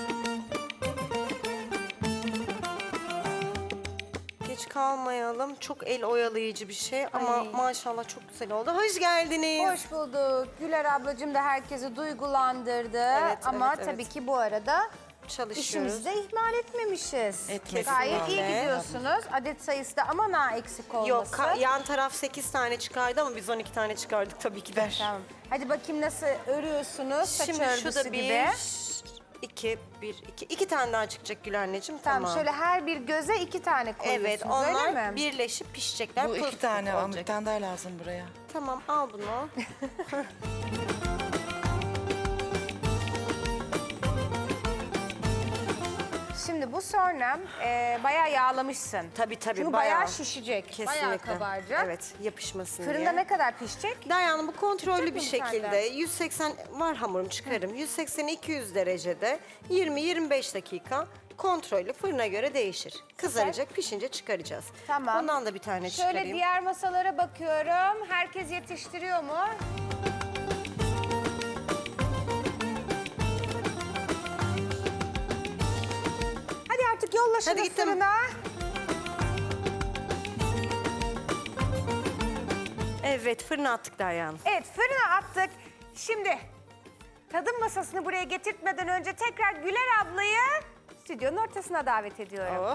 J: Geç kalmayalım. Çok el oyalayıcı bir şey ama maşallah çok güzel oldu. Hoş geldiniz.
A: Hoş bulduk. Güler ablacığım da herkesi duygulandırdı.
J: Evet,
A: Ama
J: evet,
A: tabii
J: evet.
A: ki bu arada
J: Çalışıyoruz.
A: işimizi de ihmal etmemişiz.
J: Etmedik
A: Gayet iyi
J: vallahi.
A: gidiyorsunuz. Adet sayısı da aman ha eksik olmasın.
J: Yok, ka- yan taraf sekiz tane çıkardı ama biz on iki tane çıkardık tabii ki de.
A: Tamam. Hadi bakayım nasıl örüyorsunuz saç
J: Şimdi
A: örgüsü
J: şu da bir,
A: gibi.
J: iki, bir, iki. İki tane daha çıkacak Gül anneciğim.
A: Tamam,
J: Tamam.
A: şöyle her bir göze iki tane koyuyorsunuz,
J: Evet, onlar
A: öyle mi?
J: birleşip pişecekler.
B: Bu iki
J: pırpır
B: tane ama
J: olacak.
B: bir tane daha lazım buraya.
J: Tamam, al bunu.
A: Şimdi bu sonra e, bayağı yağlamışsın.
J: Tabii tabii.
A: Çünkü bayağı, şişecek, bayağı kabaracak.
J: Evet, yapışmasın
A: Fırında
J: diye.
A: ne kadar pişecek?
J: Derya Hanım bu kontrollü
A: Çıkacak
J: bir
A: mı
J: şekilde
A: senden?
J: yüz seksen var hamurum çıkarım. yüz seksen iki yüz derecede yirmi yirmi beş dakika kontrollü fırına göre değişir. Kızaracak, pişince çıkaracağız.
A: Tamam.
J: Ondan da bir tane
A: Şöyle
J: çıkarayım.
A: diğer masalara bakıyorum. Herkes yetiştiriyor mu? Hadi artık yolla şunu
J: Hadi gittim.
A: fırına.
J: Evet, fırına attık Derya Hanım.
A: Evet, fırına attık. Şimdi tadım masasını buraya getirtmeden önce tekrar Güler ablayı stüdyonun ortasına davet ediyorum.
J: Oh.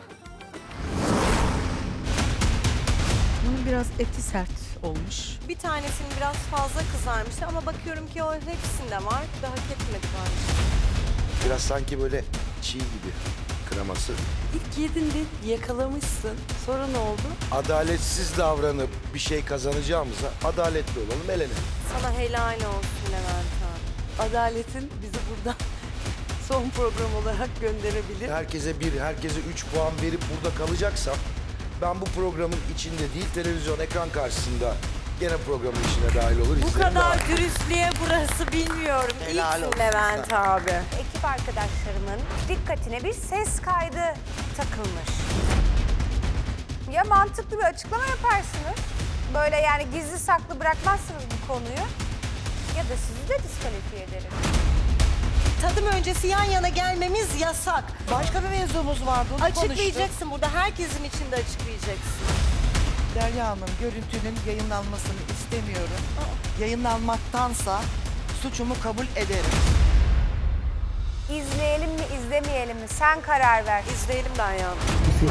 C: Bunun biraz eti sert olmuş.
J: Bir tanesinin biraz fazla kızarmıştı ama bakıyorum ki o hepsinde var. Daha ketmedi galiba.
N: Biraz sanki böyle çiğ gibi kreması.
K: İlk yedin de yakalamışsın. Sonra ne oldu?
N: Adaletsiz davranıp bir şey kazanacağımıza adaletli olalım, el ele.
J: Sana helal olsun Levent abi.
K: Adaletin bizi buradan son program olarak gönderebilir.
N: Herkese bir, herkese üç puan verip burada kalacaksam ben bu programın içinde değil, televizyon ekran karşısında gene programın içine dahil olur.
J: Bu
N: izlerim
J: kadar
N: var.
J: dürüstlüğe burası bilmiyorum.
N: Helal
J: İyisin
N: olsun
J: Levent
N: sana.
J: abi.
A: Ekip arkadaşlarımın dikkatine bir ses kaydı takılmış. Ya mantıklı bir açıklama yaparsınız. Böyle yani gizli saklı bırakmazsınız bu konuyu. Ya da sizi de diskalifiye ederim.
J: Tadım öncesi yan yana gelmemiz yasak.
B: Başka bir mevzumuz vardı, onu
J: Açıklayacaksın burada. Herkesin içinde açıklayacaksın.
B: Derya Hanım, görüntünün yayınlanmasını istemiyorum. Yayınlanmaktansa suçumu kabul ederim.
A: İzleyelim mi izlemeyelim mi sen karar ver.
J: İzleyelim Derya Hanım.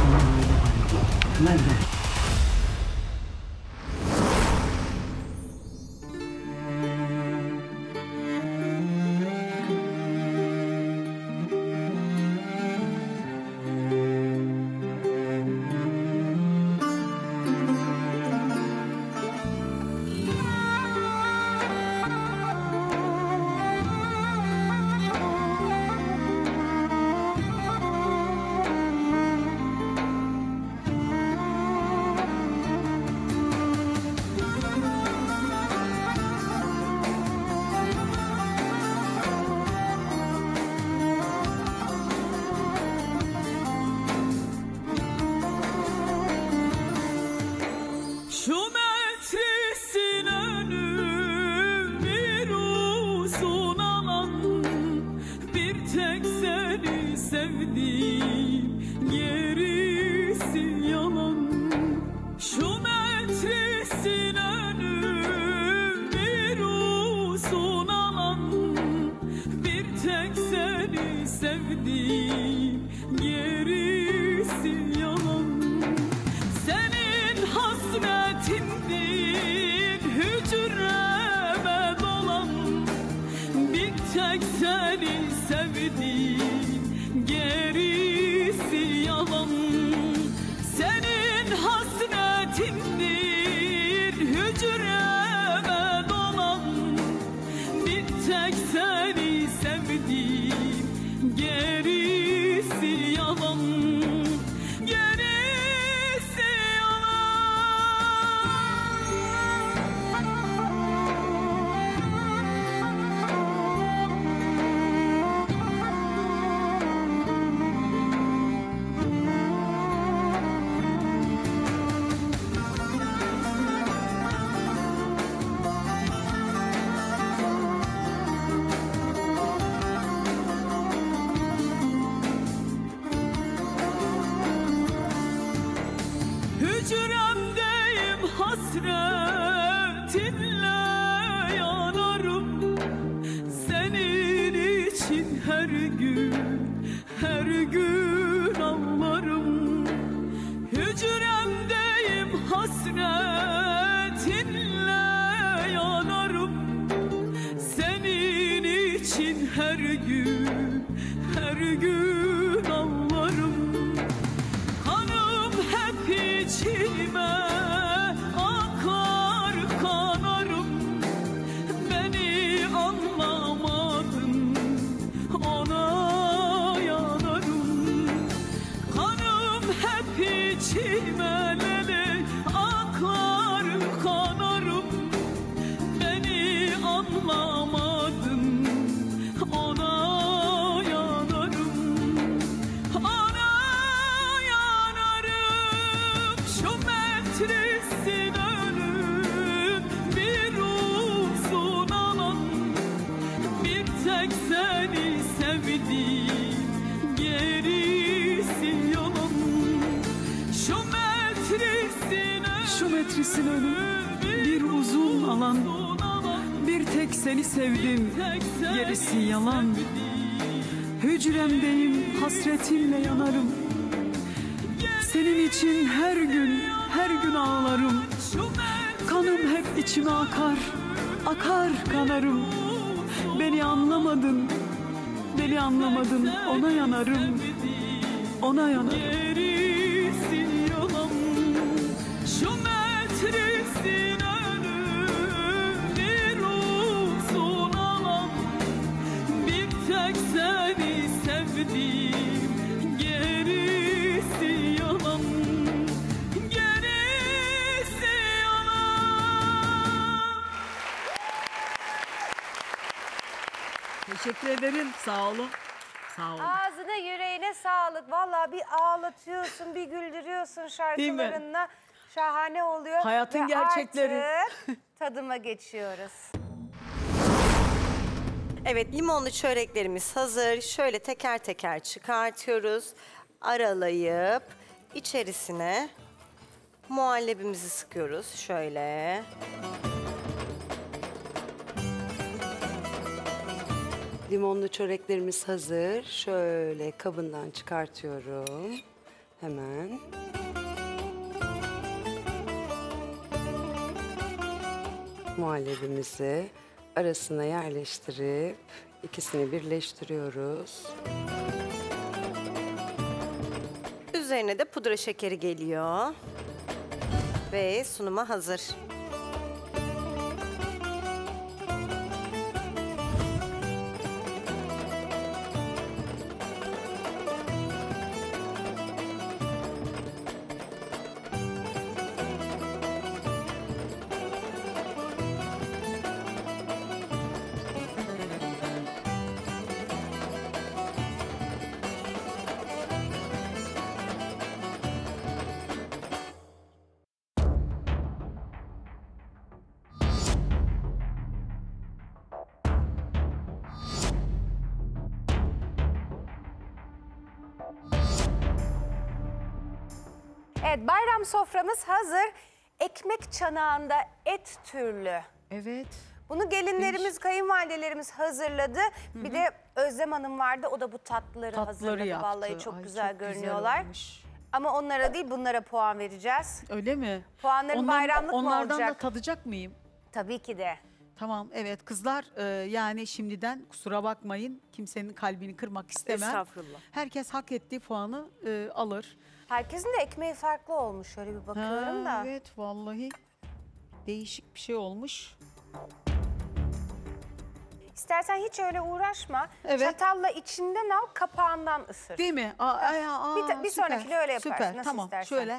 C: Şu metresin önüm bir uzun alan, bir tek seni sevdim, gerisi yalan. Şu metresin önüm bir uzun alan, bir tek seni sevdim, gerisi yalan. Senin hasretindir hücreme dolan, bir tek seni sevdim, gerisi yalan. her gün, her gün ağlarım. Hücremdeyim hasretinle yanarım. Senin için her gün, her gün ağlarım. Kanım hep içime akar kanarım. Beni anlamadın, ona yanarım. Kanım hep içime lele akar kanarım. Beni anlamadın, ona yanarım. Ona yanarım. Şu metresin ölüm bir uzun alan. Bir tek seni sevdim, gerisi yalan. Şu metrisin
P: Şu metrisin ölüm bir uzun alan. Bir tek seni sevdim, gerisi yalan. Hücremdeyim, hasretinle yanarım. Senin için her gün, her gün ağlarım. Kanım hep içime akar, akar kanarım. Beni anlamadın, beni anlamadın, ona yanarım, ona yanarım.
C: gerisi yalan. Şu metrisin ölüm bir uzun alan. Bir tek seni sevdim, gerisi yalan. Gerisi yalan.
P: Teşekkür ederim, sağ olun. Sağ olun.
A: Ağzına yüreğine sağlık. Vallahi bir ağlatıyorsun, bir güldürüyorsun şarkılarınla. Şahane oluyor.
P: Hayatın
A: Ve
P: gerçekleri.
A: artık tadıma geçiyoruz.
J: Evet, limonlu çöreklerimiz hazır. Şöyle teker teker çıkartıyoruz. Aralayıp içerisine muhallebimizi sıkıyoruz. Şöyle.
K: Limonlu çöreklerimiz hazır. Şöyle kabından çıkartıyorum. Hemen. Muhallebimizi arasına yerleştirip ikisini birleştiriyoruz.
J: Üzerine de pudra şekeri geliyor. Ve sunuma hazır.
A: Evet, bayram soframız hazır. Ekmek çanağında et türlü.
O: Evet.
A: Bunu gelinlerimiz, kayınvalidelerimiz hazırladı. Hı hı. Bir de Özlem Hanım vardı. O da bu tatlıları,
O: Tatlıları
A: hazırladı.
O: yaptı.
A: Vallahi çok
O: Ay,
A: güzel
O: çok güzel
A: görünüyorlar.
O: olmuş.
A: Ama onlara değil, bunlara puan vereceğiz.
O: Öyle mi?
A: Puanların
O: Ondan-
A: bayramlık mı
O: onlardan
A: olacak?
O: da tadacak mıyım?
A: Tabii ki de.
O: Tamam, evet kızlar, e, yani şimdiden kusura bakmayın, kimsenin kalbini kırmak istemem.
J: Estağfurullah.
O: Herkes hak ettiği puanı e, alır.
A: Herkesin de ekmeği farklı olmuş. Şöyle bir bakıyorum
O: Ha,
A: da.
O: Evet, vallahi değişik bir şey olmuş.
A: İstersen hiç öyle uğraşma.
O: Evet.
A: Çatalla içinden al, kapağından ısır.
O: Değil mi? Aa, ay, aa,
A: Bir ta- bir
O: süper,
A: sonrakini öyle yaparsın,
O: Süper,
A: nasıl
O: tamam,
A: istersen.
O: şöyle.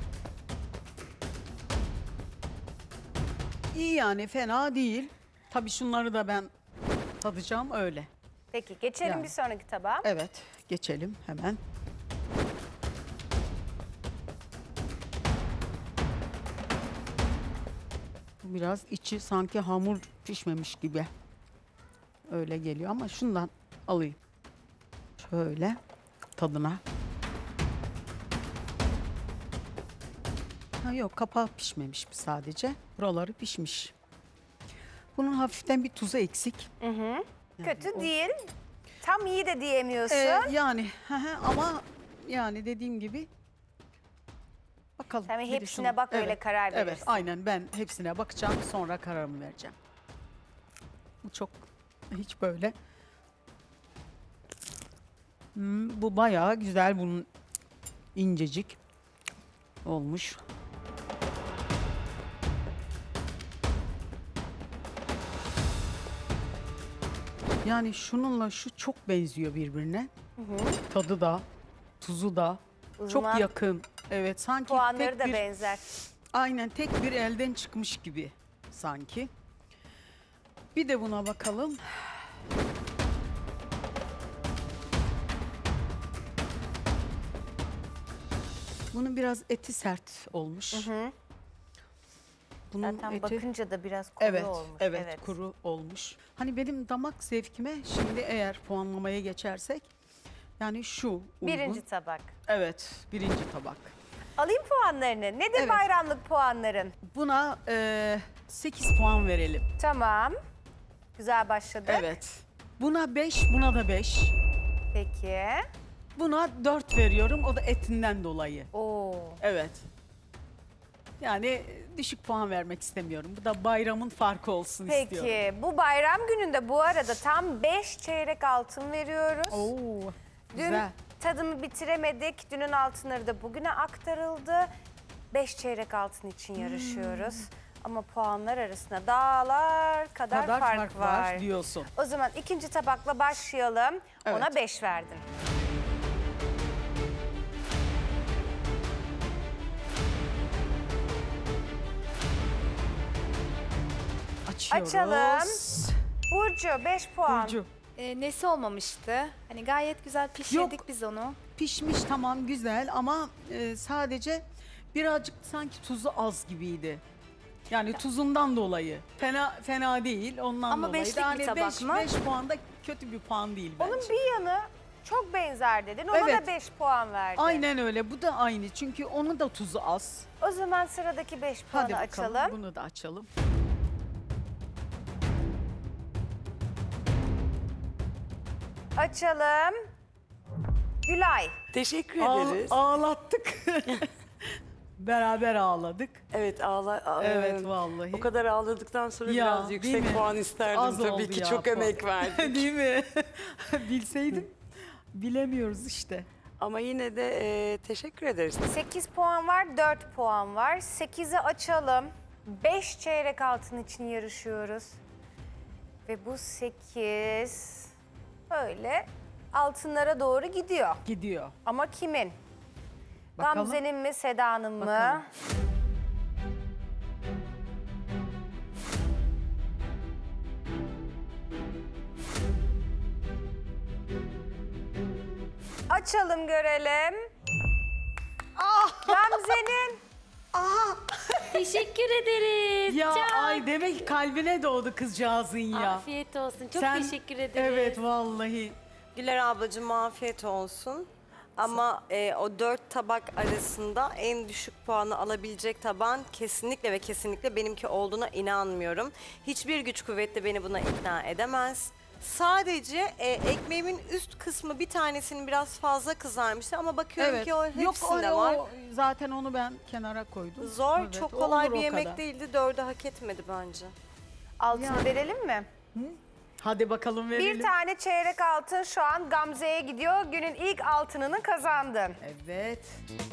O: İyi yani, fena değil. Tabii şunları da ben tadacağım öyle.
A: Peki, geçelim
O: Yani.
A: bir sonraki tabağa.
O: Evet, geçelim hemen. Bu biraz içi sanki hamur pişmemiş gibi. Öyle geliyor ama şundan alayım. Şöyle tadına. Ha yok, kapağı pişmemiş bu sadece. Buraları pişmiş. Bunun hafiften bir tuzu eksik.
A: Hı hı. Kötü
O: o-
A: değil. Tam iyi de diyemiyorsun.
O: Ee, yani hı hı, ama yani dediğim gibi bakalım.
A: Tabii
O: bir de
A: hepsine
O: şunu-
A: bak, öyle
O: Evet,
A: karar
O: Evet
A: verirsin.
O: aynen, ben hepsine bakacağım, sonra kararımı vereceğim. Bu çok hiç böyle. Hmm, bu bayağı güzel, bunun incecik olmuş. Yani şununla şu çok benziyor birbirine.
A: Hı hı.
O: Tadı da, tuzu da
A: O
O: çok
A: zaman
O: yakın. Evet, sanki
A: puanları
O: tek
A: da
O: bir,
A: benzer.
O: Aynen tek bir elden çıkmış gibi sanki. Bir de buna bakalım. Bunun biraz eti sert olmuş.
A: Hı hı.
O: Bunun
A: Zaten
O: eti-
A: bakınca da biraz kuru
O: evet,
A: olmuş.
O: Evet,
A: Evet.
O: kuru olmuş. Hani benim damak zevkime şimdi eğer puanlamaya geçersek, yani şu uygun.
A: Birinci tabak.
O: Evet, birinci tabak.
A: Alayım puanlarını. Nedir
O: Evet.
A: bayramlık puanların?
O: Buna e, sekiz puan verelim.
A: Tamam. Güzel başladık.
O: Evet. Buna beş, buna da beş.
A: Peki.
O: Buna dört veriyorum, o da etinden dolayı.
A: Oo.
O: Evet. Yani düşük puan vermek istemiyorum. Bu da bayramın farkı olsun istiyorum.
A: Peki bu bayram gününde bu arada tam beş çeyrek altın veriyoruz.
O: Oo,
A: Dün
O: güzel.
A: tadımı bitiremedik. Dünün altınları da bugüne aktarıldı. Beş çeyrek altın için yarışıyoruz. Ama puanlar arasında dağlar kadar,
O: Kadar
A: fark,
O: fark
A: var.
O: var diyorsun.
A: O zaman ikinci tabakla başlayalım.
O: Evet.
A: Ona beş verdin.
O: Açıyoruz.
A: Açalım. Burcu beş puan.
O: Burcu.
H: Ee, nesi olmamıştı? Hani gayet güzel pişirdik biz onu.
O: Pişmiş, tamam, güzel ama e, sadece birazcık sanki tuzu az gibiydi. Yani tuzundan dolayı. Fena fena değil, ondan
A: Ama
O: dolayı.
A: beşlik bir
O: Yani
A: tabak
O: beş,
A: mı?
O: beş puan da kötü bir puan değil bence.
A: Onun bir yanı çok benzer dedin. Ona
O: Evet.
A: da beş puan verdin.
O: Aynen öyle, bu da aynı çünkü onun da tuzu az.
A: O zaman sıradaki beş puanı
O: Hadi bakalım,
A: açalım.
O: bunu da açalım.
A: Açalım. Gülay.
K: Teşekkür
O: Ağ-
K: ederiz.
O: ağlattık. Beraber ağladık.
K: Evet ağla. a-
O: Evet,
K: e,
O: vallahi.
K: O kadar ağladıktan sonra
O: Ya,
K: biraz
O: değil
K: yüksek
O: mi?
K: puan isterdim
O: Az
K: tabii
O: oldu
K: ki.
O: ya
K: Çok
O: puan.
K: emek verdik.
O: Değil mi? Bilseydim. Bilemiyoruz işte.
K: Ama yine de e, teşekkür ederiz.
A: sekiz puan var, dört puan var. sekizi açalım. beş çeyrek altın için yarışıyoruz. Ve bu sekiz böyle altınlara doğru gidiyor.
O: Gidiyor.
A: Ama kimin?
O: Bakalım.
A: Gamze'nin mi, Seda'nın mı?
O: Bakalım.
A: Açalım görelim. Ah! Gamze'nin.
O: Aha!
F: Teşekkür ederiz.
O: Ya
F: Can.
O: ay, demek ki kalbine doğdu kızcağızın ya.
F: Afiyet olsun. Çok
O: Sen-
F: teşekkür ederiz.
O: Evet vallahi.
J: Güler ablacığım afiyet olsun. Ama e, o dört tabak arasında en düşük puanı alabilecek taban kesinlikle ve kesinlikle benimki olduğuna inanmıyorum. Hiçbir güç kuvvetle beni buna ikna edemez. Sadece e, ekmeğimin üst kısmı bir tanesinin biraz fazla kızarmıştı ama bakıyorum
O: Evet.
J: ki o
O: Yok,
J: hepsinde
O: o,
J: var.
O: o- zaten onu ben kenara koydum.
J: Zor,
O: Evet,
J: çok
O: o
J: kolay
O: olur
J: bir
O: o
J: yemek
O: kadar.
J: değildi. Dördü hak etmedi bence.
A: Altını
O: Yani.
A: verelim mi?
O: Hadi bakalım verelim.
A: Bir tane çeyrek altın şu an Gamze'ye gidiyor. Günün ilk altınını kazandın.
O: Evet.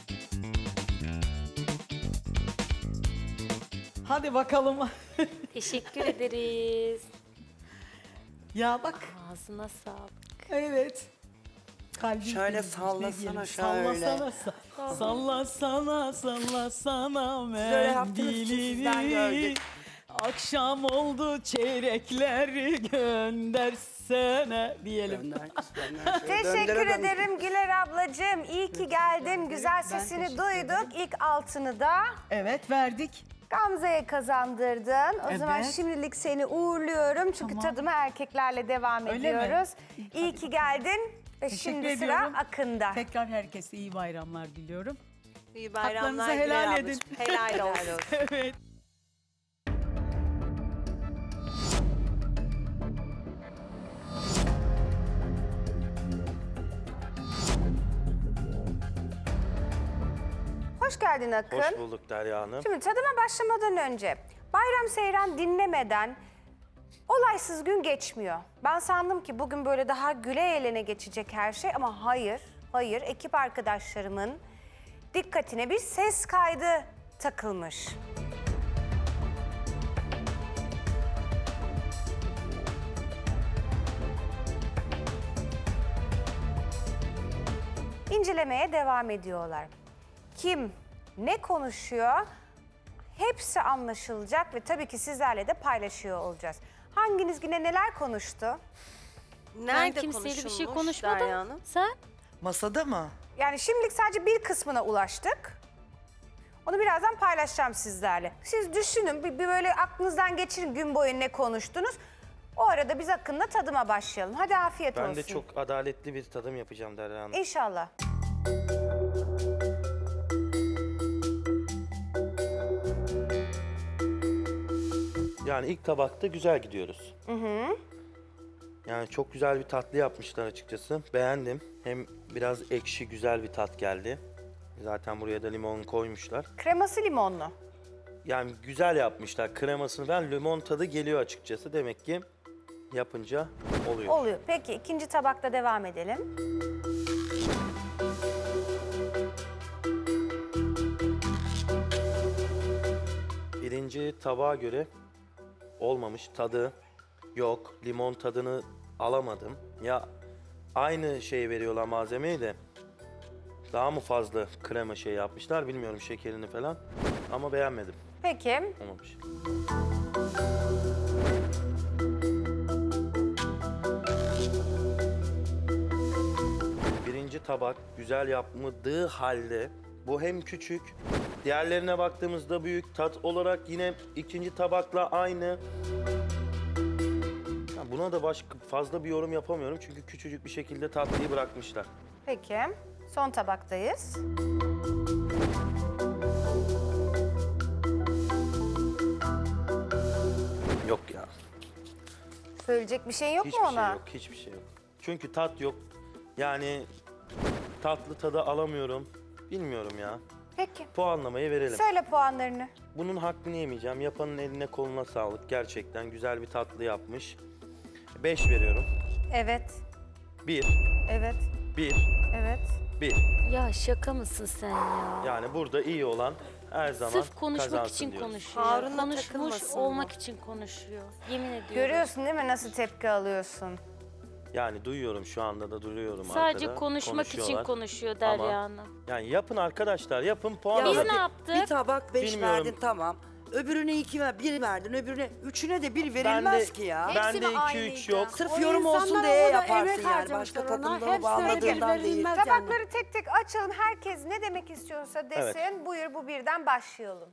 O: Hadi bakalım.
F: Teşekkür ederiz.
O: Ya bak.
F: Ağzına sağlık.
O: Evet. Kalbim
D: Şöyle
O: kırılmış, ne
D: sallasana
O: diyelim.
D: şöyle.
O: Sallasana. sa- Sallasana, sallasana
D: öyle yaptınız ki sizden
O: mendilini.
D: gördük.
O: Akşam oldu, çeyrekleri göndersene diyelim.
A: Teşekkür ederim Güler ablacığım. İyi ki geldin. Güzel
O: Ben
A: sesini
O: teşekkür
A: duyduk. İlk altını da
O: Evet, verdik.
A: Gamze'ye kazandırdın. O zaman
O: Evet.
A: şimdilik seni uğurluyorum. Çünkü
O: Tamam.
A: tadıma erkeklerle devam
O: Öyle mi?
A: ediyoruz. İyi ki geldin. Ve
O: Teşekkür
A: şimdi
O: ediyorum.
A: sıra Akın'da.
O: Tekrar herkese iyi bayramlar diliyorum.
J: İyi
O: Haklarınızı
J: bayramlar Güler
O: helal
J: ablacığım.
O: edin.
J: Helal olsun.
O: Evet.
A: Hoş geldin Akın.
G: Hoş bulduk Derya Hanım.
A: Şimdi tadıma başlamadan önce Bayram Seyran dinlemeden olaysız gün geçmiyor. Ben sandım ki bugün böyle daha güle eğlene geçecek her şey ama hayır, hayır. Ekip arkadaşlarımın dikkatine bir ses kaydı takılmış. İncelemeye devam ediyorlar. Kim ne konuşuyor? Hepsi anlaşılacak ve tabii ki sizlerle de paylaşıyor olacağız. Hanginiz yine neler konuştu?
J: Nerede
F: Ben kimseyle bir şey
J: konuşulmuş
F: konuşmadım.
J: Derya Hanım?
F: Sen?
B: Masada mı?
A: Yani şimdilik sadece bir kısmına ulaştık. Onu birazdan paylaşacağım sizlerle. Siz düşünün, bir, bir böyle aklınızdan geçirin gün boyu ne konuştunuz. O arada biz Akın'la tadıma başlayalım. Hadi afiyet
G: Ben
A: olsun.
G: de çok adaletli bir tadım yapacağım Derya Hanım.
A: İnşallah.
G: Yani ilk tabakta güzel gidiyoruz.
A: Hı hı.
G: Yani çok güzel bir tatlı yapmışlar açıkçası. Beğendim. Hem biraz ekşi güzel bir tat geldi. Zaten buraya da limon koymuşlar.
A: Kreması limonlu.
G: Yani güzel yapmışlar kremasını. Ben limon tadı geliyor açıkçası. Demek ki yapınca oluyor.
A: Oluyor. Peki ikinci tabakta devam edelim.
G: Birinci tabağa göre olmamış, tadı yok. Limon tadını alamadım. Ya aynı şeyi veriyorlar malzemeyi de daha mı fazla krema şey yapmışlar bilmiyorum, şekerini falan, ama beğenmedim.
A: Peki.
G: Olmamış. Birinci tabak güzel yapmadığı halde bu hem küçük, diğerlerine baktığımızda büyük, tat olarak yine ikinci tabakla aynı. Ya buna da başka fazla bir yorum yapamıyorum çünkü küçücük bir şekilde tatlıyı bırakmışlar.
A: Peki. Son tabaktayız.
G: Yok ya.
A: Söyleyecek bir şey yok
G: Hiçbir
A: mu ona?
G: şey yok, hiçbir şey yok. Çünkü tat yok. Yani tatlı tadı alamıyorum. Bilmiyorum ya.
A: Peki.
G: Puanlamayı verelim.
A: Söyle puanlarını.
G: Bunun hakkını yemeyeceğim. Yapanın eline koluna sağlık. Gerçekten güzel bir tatlı yapmış. Beş veriyorum.
A: Evet.
G: Bir.
A: Evet.
G: Bir.
A: Evet.
G: Bir.
F: Ya şaka mısın sen ya?
G: Yani burada iyi olan her zaman
F: Sırf konuşmak
G: kazansın
F: için
G: diyoruz.
F: konuşuyor.
J: Harun'la
F: Konuşmuş
J: takılmasın
F: olmak için konuşuyor. Yemin ediyorum.
A: Görüyorsun değil mi nasıl tepki alıyorsun?
G: Yani duyuyorum, şu anda da duyuyorum
F: Sadece
G: arkada.
F: konuşmak için
G: Konuşuyorlar.
F: konuşuyor Derya
G: Ama
F: Hanım.
G: Yani yapın arkadaşlar, yapın, puan
F: Biz
G: alın.
F: ne yaptık?
D: Bir tabak beş
G: Bilmiyorum.
D: verdin tamam. Öbürüne iki ver, bir verdin, öbürüne üçüne de bir
G: Ben
D: verilmez
G: de-
D: ki ya.
G: Ben de iki üç yok.
D: Sırf
K: O
D: yorum olsun
K: insanlar
D: diye
K: orada
D: yaparsın
K: emek
D: yani.
K: harcamışlar
D: Başka
K: ona.
D: tadında
K: Hepsine bir
D: bağladığından değil.
K: verilmez yani.
A: Tabakları tek tek açalım. Herkes ne demek istiyorsa desin.
G: Evet.
A: Buyur bu birden başlayalım.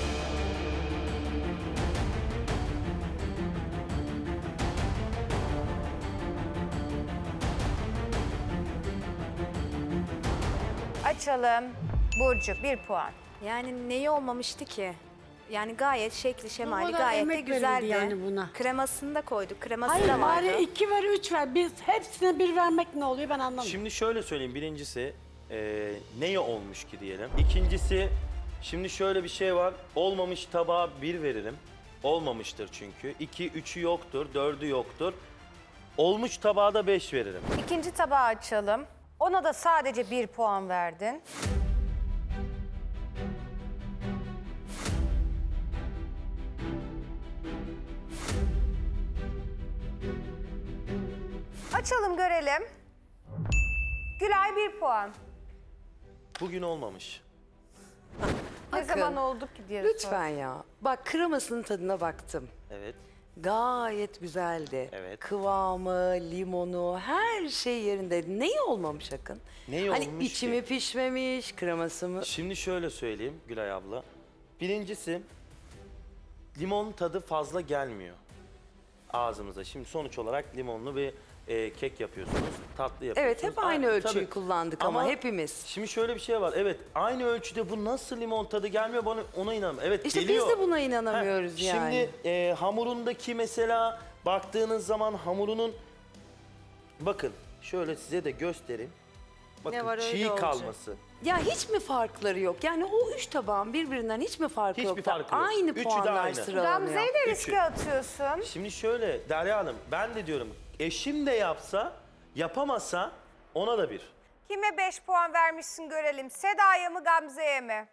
A: Açalım. Burcu bir puan.
H: Yani neyi olmamıştı ki? Yani gayet şekli şemali
I: kadar
H: gayet de
I: emek verildi
H: güzeldi.
I: yani buna.
H: Kremasını da koyduk. Kreması
I: Hayır
H: da vardı.
I: bari iki ver üç ver. Biz hepsine bir vermek ne oluyor ben anlamadım.
G: Şimdi şöyle söyleyeyim. Birincisi e, neye olmuş ki diyelim. İkincisi şimdi şöyle bir şey var. Olmamış tabağa bir veririm. Olmamıştır çünkü. İki, üçü yoktur, dördü yoktur. Olmuş tabağa da beş veririm.
A: İkinci tabağı açalım. Ona da sadece bir puan verdin. Açalım görelim. Gülay bir puan.
G: Bugün olmamış.
A: Ne
K: Akın,
A: zaman olduk ki diye
K: Lütfen ya. Bak kremasının tadına baktım.
G: Evet.
K: Gayet güzeldi.
G: Evet.
K: Kıvamı, limonu, her şey yerinde. Neyi olmamış Akın?
G: Neyi
K: hani
G: olmuş
K: içi
G: ki?
K: mi pişmemiş, kreması mı?
G: Şimdi şöyle söyleyeyim Gülay abla. Birincisi limon tadı fazla gelmiyor ağzımıza. Şimdi sonuç olarak limonlu bir e, kek yapıyorsunuz, tatlı yapıyorsunuz.
K: Evet, hep aynı
G: Aa,
K: ölçüyü
G: tabii.
K: kullandık ama, hepimiz.
G: Şimdi şöyle bir şey var. Evet, aynı ölçüde bu nasıl limon tadı gelmiyor, bana ona inanmıyorum. Evet,
K: İşte
G: geliyor.
K: biz de buna inanamıyoruz
G: Ha,
K: yani.
G: Şimdi e, hamurundaki mesela baktığınız zaman hamurunun, bakın şöyle size de göstereyim. Bakın
J: Ne var, öyle
G: çiğ
J: olacak.
G: kalması.
K: Ya hiç mi farkları yok? Yani o üç tabağın birbirinden hiç mi farkı
G: Hiçbir
K: yok? da
G: farkı yok.
K: Aynı
G: Üçü de
K: puanlar
G: aynı.
K: sıralanıyor.
A: Gamze'yi de riske atıyorsun.
G: Şimdi şöyle Derya Hanım, ben de diyorum eşim de yapsa, yapamasa ona da bir.
A: Kime beş puan vermişsin görelim. Seda'ya mı Gamze'ye mi?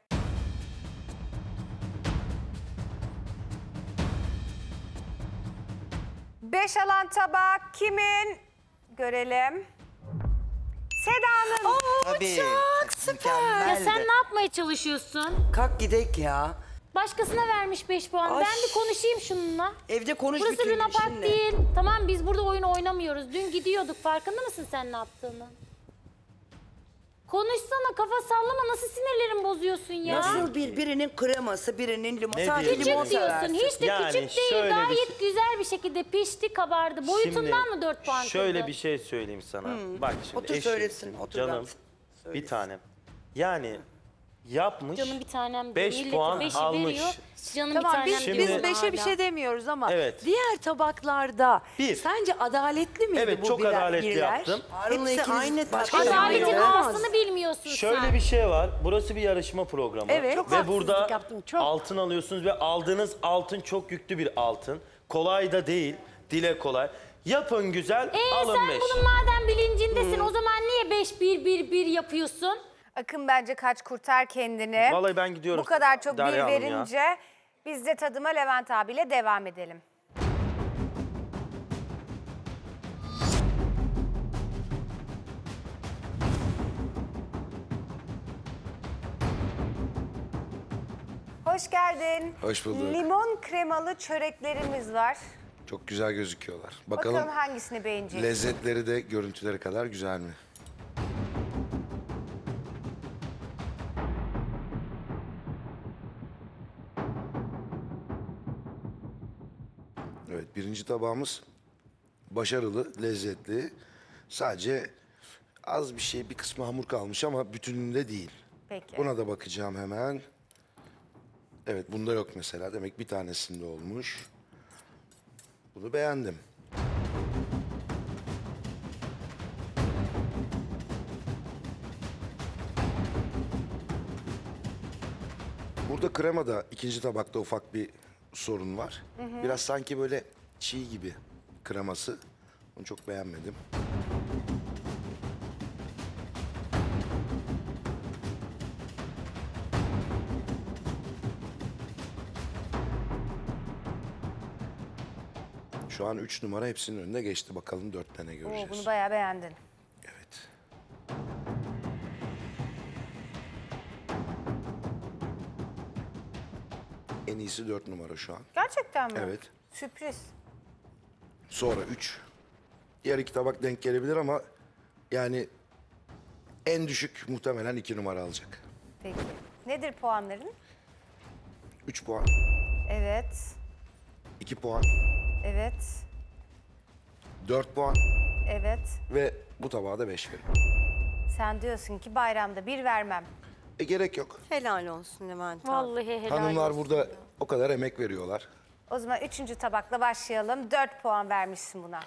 A: Beş alan tabak kimin? Görelim. Seda'nın.
D: Tabii.
F: Ya
D: Mükemmeldi.
F: sen ne yapmaya çalışıyorsun?
D: Kalk gidek ya.
F: Başkasına vermiş beş puan.
D: Ay.
F: Ben bir konuşayım şununla.
D: Evde konuş
F: Burası
D: bütün
F: Luna
D: gün
F: Park
D: şimdi.
F: değil. Tamam biz burada oyun oynamıyoruz. Dün gidiyorduk. Farkında mısın sen ne yaptığını? Konuşsana, kafa sallama. Nasıl sinirlerimi bozuyorsun ya?
D: Nasıl bir birinin kreması, birinin limon.
G: Ne
D: Sadece
G: diyeyim
D: limon
F: Küçük diyorsun.
D: seversin.
F: Hiç de
G: Yani
F: küçük değil.
G: şöyle bir
F: Gayet
G: şey-
F: güzel bir şekilde pişti, kabardı. Boyutundan
G: Şimdi
F: mı dört puan
G: şöyle
F: kırdın?
G: bir şey söyleyeyim sana. Bak şimdi
D: Otur
G: eşim,
D: söylesin, otur
G: canım,
D: Gamze.
G: bir tanem. Yani yapmış,
F: Canım bir tanem diyor.
G: beş
F: Millete
G: puan
F: beşi
G: almış.
F: veriyor. Canım
K: Tamam
F: bir tanem
K: biz,
G: Şimdi-
K: biz
F: diyor
K: beşe bir
F: hala.
K: şey demiyoruz ama
G: Evet.
K: diğer tabaklarda
G: Bir.
K: sence adaletli miydi
G: Evet,
K: bu
G: çok
K: birer,
G: adaletli
K: birler?
G: yaptım.
D: Harun'la
K: Hepsi
D: ikiniz
K: aynı
D: başka
K: tabak.
D: şey
F: Adaletin
K: Olamaz.
F: aslını bilmiyorsun
G: Şöyle
F: sen.
G: bir şey var. Burası bir yarışma programı.
K: Evet. Çok
G: ve burada
I: haksızlık yaptın, çok.
G: altın alıyorsunuz ve aldığınız altın çok yüklü bir altın. Kolay da değil. Dile kolay. Yapın güzel,
F: Ee,
G: alın
F: sen
G: beş.
F: bunun madem bilincindesin o zaman niye beş bir bir bir yapıyorsun?
A: Akın bence kaç kurtar kendini.
G: Vallahi ben gidiyorum.
A: Bu kadar çok bir
G: Derya Hanım ya.
A: verince biz de tadıma Levent abiyle devam edelim. Hoş geldin.
N: Hoş bulduk.
A: Limon kremalı çöreklerimiz var.
N: Çok güzel gözüküyorlar.
A: Bakalım,
N: Bakalım,
A: hangisini beğenecek?
N: lezzetleri de görüntüleri kadar güzel mi? Evet, birinci tabağımız başarılı, lezzetli. Sadece az bir şey, bir kısmı hamur kalmış ama bütününde değil.
A: Peki.
N: Buna da bakacağım hemen. Evet, bunda yok mesela. Demek bir tanesinde olmuş. Bunu beğendim. Burada kremada ikinci tabakta ufak bir sorun var.
A: Hı hı.
N: Biraz sanki böyle çiğ gibi kreması. Onu çok beğenmedim. Şu an üç numara hepsinin önüne geçti. Bakalım dört tane göreceğiz.
A: Oo, bunu bayağı beğendin.
N: Evet. En iyisi dört numara şu an.
A: Gerçekten mi?
N: Evet.
A: Sürpriz.
N: Sonra üç. Diğer iki tabak denk gelebilir ama yani en düşük muhtemelen iki numara alacak.
A: Peki. Nedir puanların?
N: Üç puan,
A: Evet.
N: iki puan,
A: Evet.
N: dört puan
A: Evet.
N: ve bu tabağa da beş verin.
A: Sen diyorsun ki bayramda bir vermem.
N: E gerek yok.
J: Helal olsun Levent abi.
F: Vallahi helal
N: Hanımlar
F: olsun.
N: burada o kadar emek veriyorlar.
A: O zaman üçüncü tabakla başlayalım. Dört puan vermişsin buna.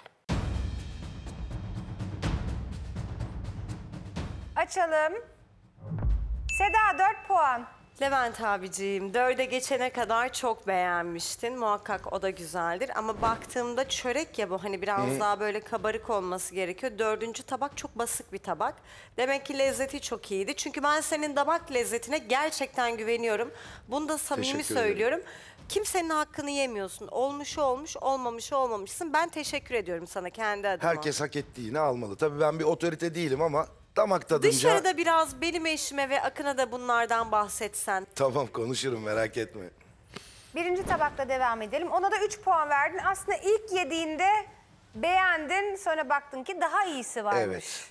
A: Açalım. Seda dört puan.
J: Levent abiciğim, dörde geçene kadar çok beğenmiştin. Muhakkak o da güzeldir. Ama baktığımda çörek ya bu, hani biraz
Q: Hı.
J: daha böyle kabarık olması gerekiyor. Dördüncü tabak çok basık bir tabak. Demek ki lezzeti çok iyiydi. Çünkü ben senin damak lezzetine gerçekten güveniyorum. Bunu da samimi
N: Teşekkür ederim.
J: söylüyorum. Kimsenin hakkını yemiyorsun. Olmuş olmuş, olmamış olmamışsın. Ben teşekkür ediyorum sana kendi adıma.
N: Herkes hak ettiğini almalı. Tabii ben bir otorite değilim ama damak tadınca...
J: Dışarıda biraz benim eşime ve Akın'a da bunlardan bahsetsen.
N: Tamam konuşurum merak etme.
A: Birinci tabakla devam edelim. Ona da üç puan verdin. Aslında ilk yediğinde beğendin. Sonra baktın ki daha iyisi varmış.
N: Evet.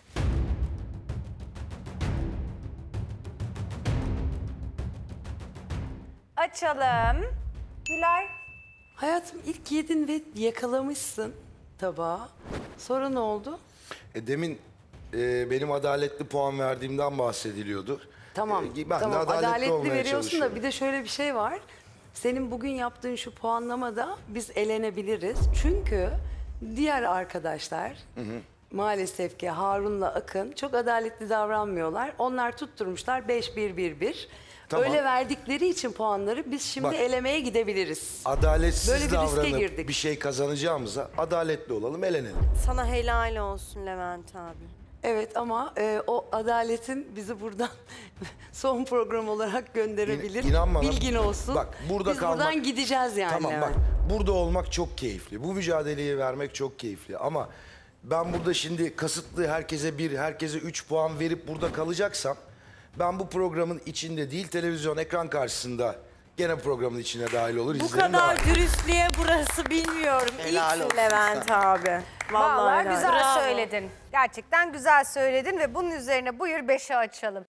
A: Açalım. Gülay.
K: Hayatım ilk yedin ve yakalamışsın tabağı. Sonra ne oldu?
N: E, demin e, benim adaletli puan verdiğimden bahsediliyordu.
K: Tamam,
N: E, ben
K: tamam.
N: de adaletli,
K: Adaletli
N: olmaya
K: veriyorsun da
N: çalışıyorum.
K: bir de şöyle bir şey var. Senin bugün yaptığın şu puanlamada biz elenebiliriz. Çünkü diğer arkadaşlar
N: Hı hı.
K: maalesef ki Harun'la Akın çok adaletli davranmıyorlar. Onlar tutturmuşlar beş bir bir bir.
N: Tamam.
K: Öyle verdikleri için puanları biz şimdi
N: Bak,
K: elemeye gidebiliriz.
N: Adaletsiz
K: Böyle bir riske
N: davranıp
K: girdik.
N: bir şey kazanacağımıza adaletli olalım, elenelim.
J: Sana helal olsun Levent abi.
K: Evet ama e, o adaletin bizi buradan son program olarak gönderebilir.
N: İn- inan bana.
K: Bilgin olsun.
N: Bak, burada
K: Biz
N: kalmak-
K: buradan gideceğiz yani.
N: Tamam
K: Levent.
N: bak, burada olmak çok keyifli. Bu mücadeleyi vermek çok keyifli. Ama ben burada şimdi kasıtlı herkese bir, herkese üç puan verip burada kalacaksam... ben bu programın içinde değil, televizyon ekran karşısında gene programın içine dahil olur.
J: Bu
N: izlerim
J: kadar
N: daha.
J: dürüstlüğe burası bilmiyorum.
N: Helal
J: İlksin
N: olsun
J: Levent
N: sana.
J: abi.
A: Vallahi,
J: Vallahi helal.
A: güzel
J: Bravo.
A: söyledin. Gerçekten güzel söyledin ve bunun üzerine buyur beşe açalım.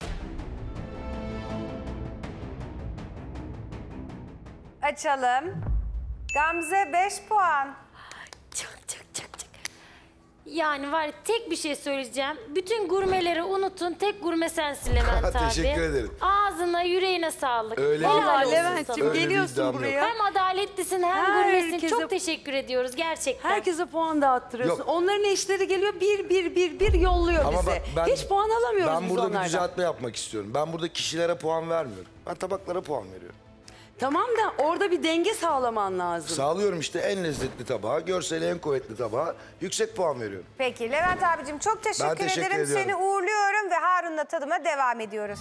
A: Açalım. Gamze beş puan.
F: Çok çok çok çok. Yani var ya, tek bir şey söyleyeceğim. Bütün gurmeleri unutun. Tek gurme sensin Levent abi.
N: Teşekkür ederim.
F: Ağzına yüreğine sağlık.
N: Öyle
F: Helal
N: bir-
F: olsun
K: Vallahi Levent'ciğim
F: sana.
N: Öyle bir
K: geliyorsun
N: iddiam
K: buraya.
N: yok.
F: Hem adaletlisin hem
K: Herkese-
F: gurmesin. Çok teşekkür ediyoruz gerçekten.
K: Herkese puan dağıttırıyorsun.
N: Yok.
K: Onların eşleri geliyor bir bir bir bir yolluyor
N: Ama
K: bize.
N: bak, ben-
K: Hiç puan alamıyoruz
N: Ben
K: biz
N: burada bir
K: onlardan.
N: düzeltme yapmak istiyorum. Ben burada kişilere puan vermiyorum. Ben tabaklara puan veriyorum.
K: Tamam da orada bir denge sağlaman lazım.
N: Sağlıyorum işte, en lezzetli tabağa, görseli en kuvvetli tabağa yüksek puan veriyorum.
A: Peki Levent abicim çok teşekkür,
N: Ben teşekkür
A: ederim.
N: ediyorum.
A: Seni uğurluyorum ve Harun'la tadıma devam ediyoruz.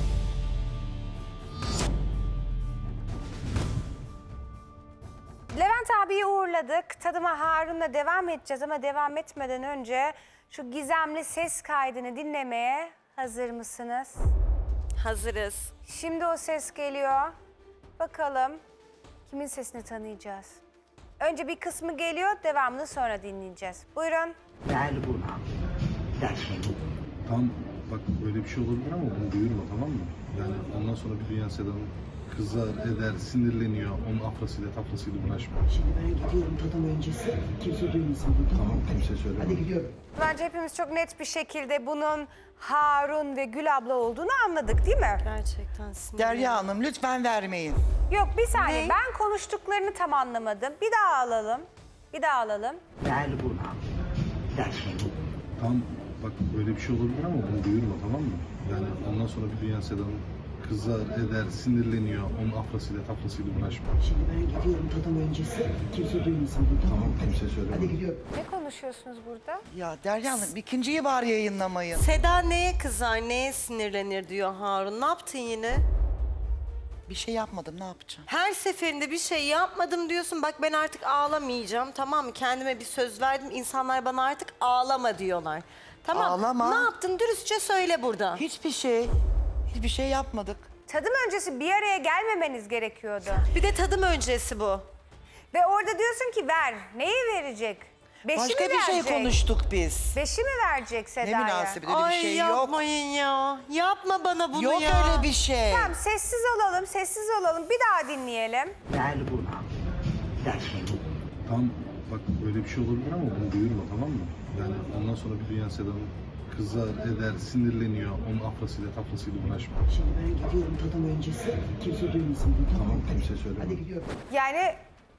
A: Levent abiyi uğurladık. Tadıma Harun'la devam edeceğiz ama devam etmeden önce şu gizemli ses kaydını dinlemeye hazır mısınız?
J: Hazırız.
A: Şimdi o ses geliyor. Bakalım kimin sesini tanıyacağız? Önce bir kısmı geliyor, devamını sonra dinleyeceğiz. Buyurun.
Q: Gel buna. Gel seni.
M: Tam bak, böyle bir şey olabilir ama bunu duyurma, tamam mı? Yani ondan sonra bir dünya Seda'nın kızar, eder, sinirleniyor. Onun afrasıyla tafrasıyla uğraşma.
Q: Şimdi ben gidiyorum tadım öncesi. Kimse duymasın bu, tamam mı?
M: Kimse söyleme.
Q: Hadi gidiyorum.
A: Bence hepimiz çok net bir şekilde bunun Harun ve Gül abla olduğunu anladık değil mi?
J: Gerçekten sinirli.
B: Derya Hanım lütfen vermeyin.
A: Yok bir saniye,
J: Ne?
A: ben konuştuklarını tam anlamadım. Bir daha alalım. Bir daha alalım.
Q: Gel buna. Gel seni.
M: Tam bak, böyle bir şey olabilir ama bunu duyurma, tamam mı? Yani ondan sonra bir dünya Seda'nın kızar, eder, sinirleniyor. Onun afrasıyla tafrasıyla uğraşma.
Q: Şimdi ben gidiyorum tadım öncesi. Kimse duymasın bu, tamam mı?
M: Kimse söyleme.
Q: Hadi gidiyorum.
A: Ne konuşuyorsunuz burada?
B: Ya Derya Hanım ikinciyi var yayınlamayın.
J: Seda neye kızar, neye sinirlenir diyor Harun. Ne yaptın yine?
B: Bir şey yapmadım, ne yapacağım?
J: Her seferinde bir şey yapmadım diyorsun. Bak ben artık ağlamayacağım, tamam mı? Kendime bir söz verdim. İnsanlar bana artık ağlama diyorlar. Tamam.
B: Ağlama.
J: Ne yaptın? Dürüstçe söyle burada.
B: Hiçbir şey, hiçbir şey yapmadık.
A: Tadım öncesi bir araya gelmemeniz gerekiyordu.
J: Bir de tadım öncesi bu.
A: Ve orada diyorsun ki ver. Neyi verecek? Beşi
B: Başka
A: mi
B: bir şey
A: verecek?
B: konuştuk biz.
A: Beşi mi verecek Seda'ya?
B: Ne münasebet, öyle
J: Ay
B: bir şey yok.
J: yapmayın ya. Yapma bana bunu
B: Yok
J: ya.
B: öyle bir şey.
A: Tamam sessiz olalım, sessiz olalım. Bir daha dinleyelim.
Q: Gel buna. Gel seni.
M: Tam bak, böyle bir şey olabilir ama bunu duyurma, tamam mı? Yani ondan sonra bir dünya Seda'nın kızar, eder, sinirleniyor. Onun afrasıyla tafrasıyla uğraşma.
Q: Şimdi ben gidiyorum tadım öncesi. Kimse duymasın bu, tamam mı?
M: Kimse söyleme.
Q: Hadi gidiyorum.
A: Yani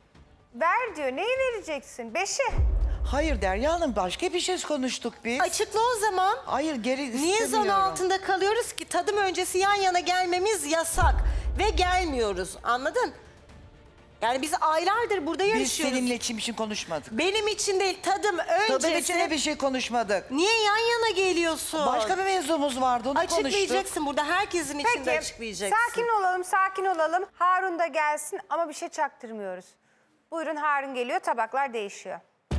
A: ver diyor. Neyi vereceksin? Beşi.
B: Hayır Derya Hanım, başka bir şey konuştuk biz.
J: Açıkla o zaman.
B: Hayır, geri
J: Niye zan
B: istemiyorum.
J: altında kalıyoruz ki? Tadım öncesi yan yana gelmemiz yasak. Ve gelmiyoruz. Anladın? Yani biz aylardır burada
B: Biz
J: yarışıyoruz.
B: seninle için bir şey konuşmadık.
J: Benim için değil, tadım öncesi.
B: Tadım içine bir şey konuşmadık.
J: Niye yan yana geliyorsun?
B: Başka bir mevzumuz vardı, onu konuştuk.
J: Açıklayacaksın burada, herkesin içinde
A: Peki,
J: açıklayacaksın.
A: sakin olalım, sakin olalım. Harun da gelsin ama bir şey çaktırmıyoruz. Buyurun Harun geliyor, tabaklar değişiyor.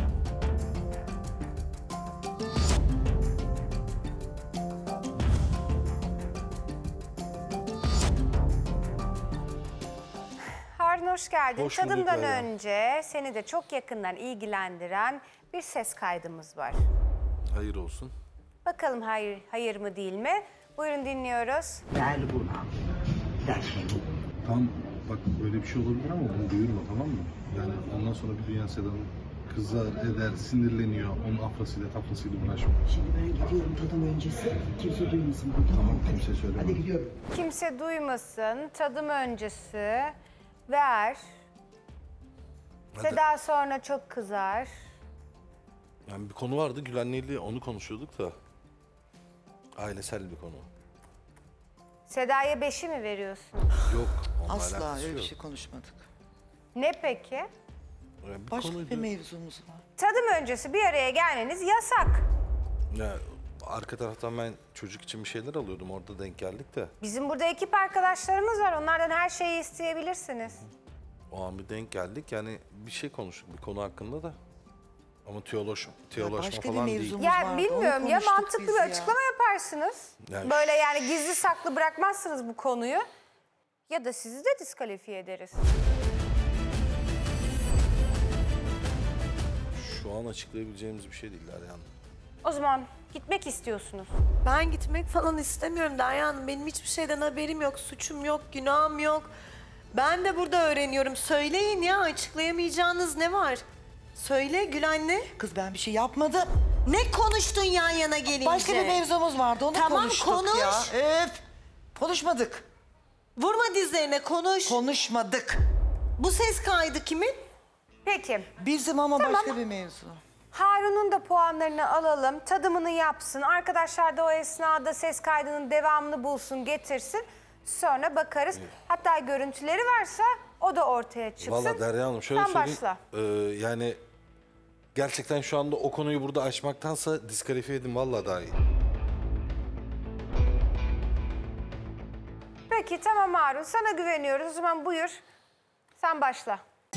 A: Harun hoş geldin.
M: Hoş bulduk
A: Tadımdan
M: Derya.
A: önce seni de çok yakından ilgilendiren bir ses kaydımız var.
M: Hayır olsun.
A: Bakalım hayır, hayır mı değil mi? Buyurun dinliyoruz.
Q: Gel buna. Gel seni.
M: Tam bak, böyle bir şey olabilir ama bunu duyurma, tamam mı? Yani ondan sonra bir dünya Seda'nın kızar, eder, sinirleniyor. Onun afrasıyla tafrasıyla uğraşma.
Q: Şimdi ben gidiyorum tadım öncesi. Kimse duymasın bu, tamam mı?
M: Kimse söyleme.
Q: Hadi gidiyorum.
A: Kimse duymasın, tadım öncesi ver. Seda sonra çok kızar.
M: Yani bir konu vardı Gülen'le onu konuşuyorduk da. Ailesel bir konu.
A: Seda'ya beşi mi veriyorsun?
M: Yok. onunla
B: Asla
M: alakası
B: öyle bir
M: yok.
B: şey konuşmadık.
A: Ne peki?
M: Yani bir
B: Başka
M: konuydu.
B: bir mevzumuz var.
A: Tadım öncesi bir araya gelmeniz yasak.
M: Ya, arka taraftan ben çocuk için bir şeyler alıyordum. Orada denk geldik de.
A: Bizim burada ekip arkadaşlarımız var. Onlardan her şeyi isteyebilirsiniz.
M: O an bir denk geldik. Yani bir şey konuştuk bir konu hakkında da. Ama tiyoloş, tiyoloşma
B: başka bir
M: falan değil.
B: mevzumuz
A: Ya
B: vardı,
A: bilmiyorum
B: onu
A: ya
B: konuştuk
A: mantıklı
B: biz
A: bir
B: ya.
A: açıklama yaparsınız.
M: Yani
A: Böyle yani gizli saklı bırakmazsınız bu konuyu. Ya da sizi de diskalifiye ederiz.
M: Şu an açıklayabileceğimiz bir şey değil Derya Hanım.
A: O zaman gitmek istiyorsunuz.
J: Ben gitmek falan istemiyorum Derya Hanım. Benim hiçbir şeyden haberim yok, suçum yok, günahım yok. Ben de burada öğreniyorum. Söyleyin ya, açıklayamayacağınız ne var? Söyle Gülen'le.
B: Kız ben bir şey yapmadım.
J: Ne konuştun yan yana gelince?
B: Başka bir mevzumuz vardı onu
J: Tamam,
B: konuştuk
J: konuş.
B: ya. Öf. Konuşmadık.
J: Vurma dizlerine, konuş.
B: Konuşmadık.
J: Bu ses kaydı kimin?
A: Peki.
B: Bizim ama
A: Tamam.
B: başka bir mevzu.
A: Harun'un da puanlarını alalım. Tadımını yapsın. Arkadaşlar da o esnada ses kaydının devamını bulsun, getirsin. Sonra bakarız. Hatta görüntüleri varsa o da ortaya çıksın.
M: Valla Derya Hanım şöyle
A: Sen
M: söyleyeyim.
A: başla.
M: Ee, yani gerçekten şu anda o konuyu burada açmaktansa diskalifiye edin valla daha iyi.
A: Peki tamam Harun. Sana güveniyoruz. O zaman buyur. Sen başla.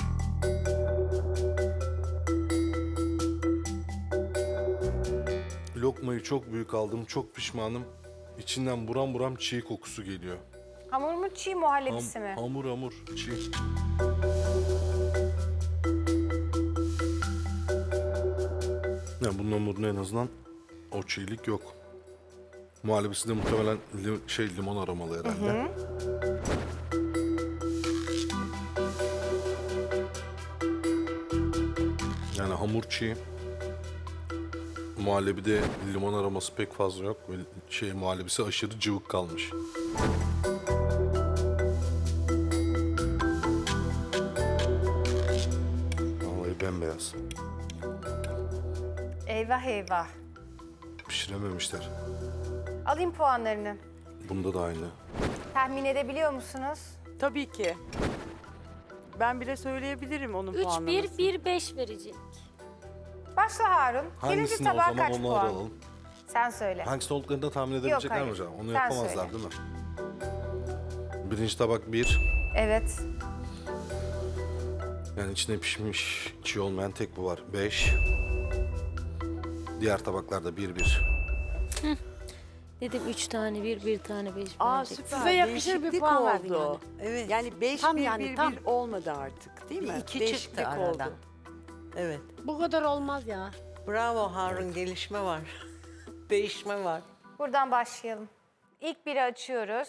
M: Lokmayı çok büyük aldım, çok pişmanım. İçinden buram buram çiğ kokusu geliyor.
A: Hamur mu çiğ muhallebisi mi?
M: Ham- hamur hamur, çiğ. Yani bunun hamurunda en azından o çiğlik yok. Muhallebisi de muhtemelen li- şey limon aromalı herhalde.
A: Hı hı.
M: Yani hamur çiğ. Muhallebide limon aroması pek fazla yok. Ve şey muhallebisi aşırı cıvık kalmış. Vallahi bembeyaz.
A: Eyvah eyvah.
M: Pişirememişler.
A: Alayım puanlarını.
M: Bunda da aynı.
A: Tahmin edebiliyor musunuz?
R: Tabii ki. Ben bile söyleyebilirim onun
F: üç
R: puanlamasını.
F: bir bir beş verecek.
A: Başla Harun. Birinci
M: Hangisini o
A: tabağa
M: zaman
A: kaç
M: onları
A: puan?
M: alalım.
A: Sen söyle.
M: Hangisi olduklarını da tahmin edebilecekler mi
A: hayır.
M: hocam? Onu
A: Sen
M: yapamazlar
A: söyle.
M: değil mi? Birinci tabak bir.
A: Evet.
M: Yani içine pişmiş çiğ olmayan tek bu var. Beş. Diğer tabaklarda bir bir.
F: Hı. Dedim üç tane bir, bir tane beş
R: Aa
F: verecek.
R: süper.
L: Size yakışır bir
R: Değişiklik
L: puan verdin
R: oldu.
L: yani. Evet.
R: Yani beş
L: Tam
R: bir
L: yani,
R: bir
L: tam.
R: bir olmadı artık değil mi?
L: Bir iki
R: Değişiklik
L: çıktı aradan.
R: oldu.
L: Evet.
F: Bu kadar olmaz ya.
L: Bravo Harun, gelişme var. Değişme var.
A: Buradan başlayalım. İlk biri açıyoruz.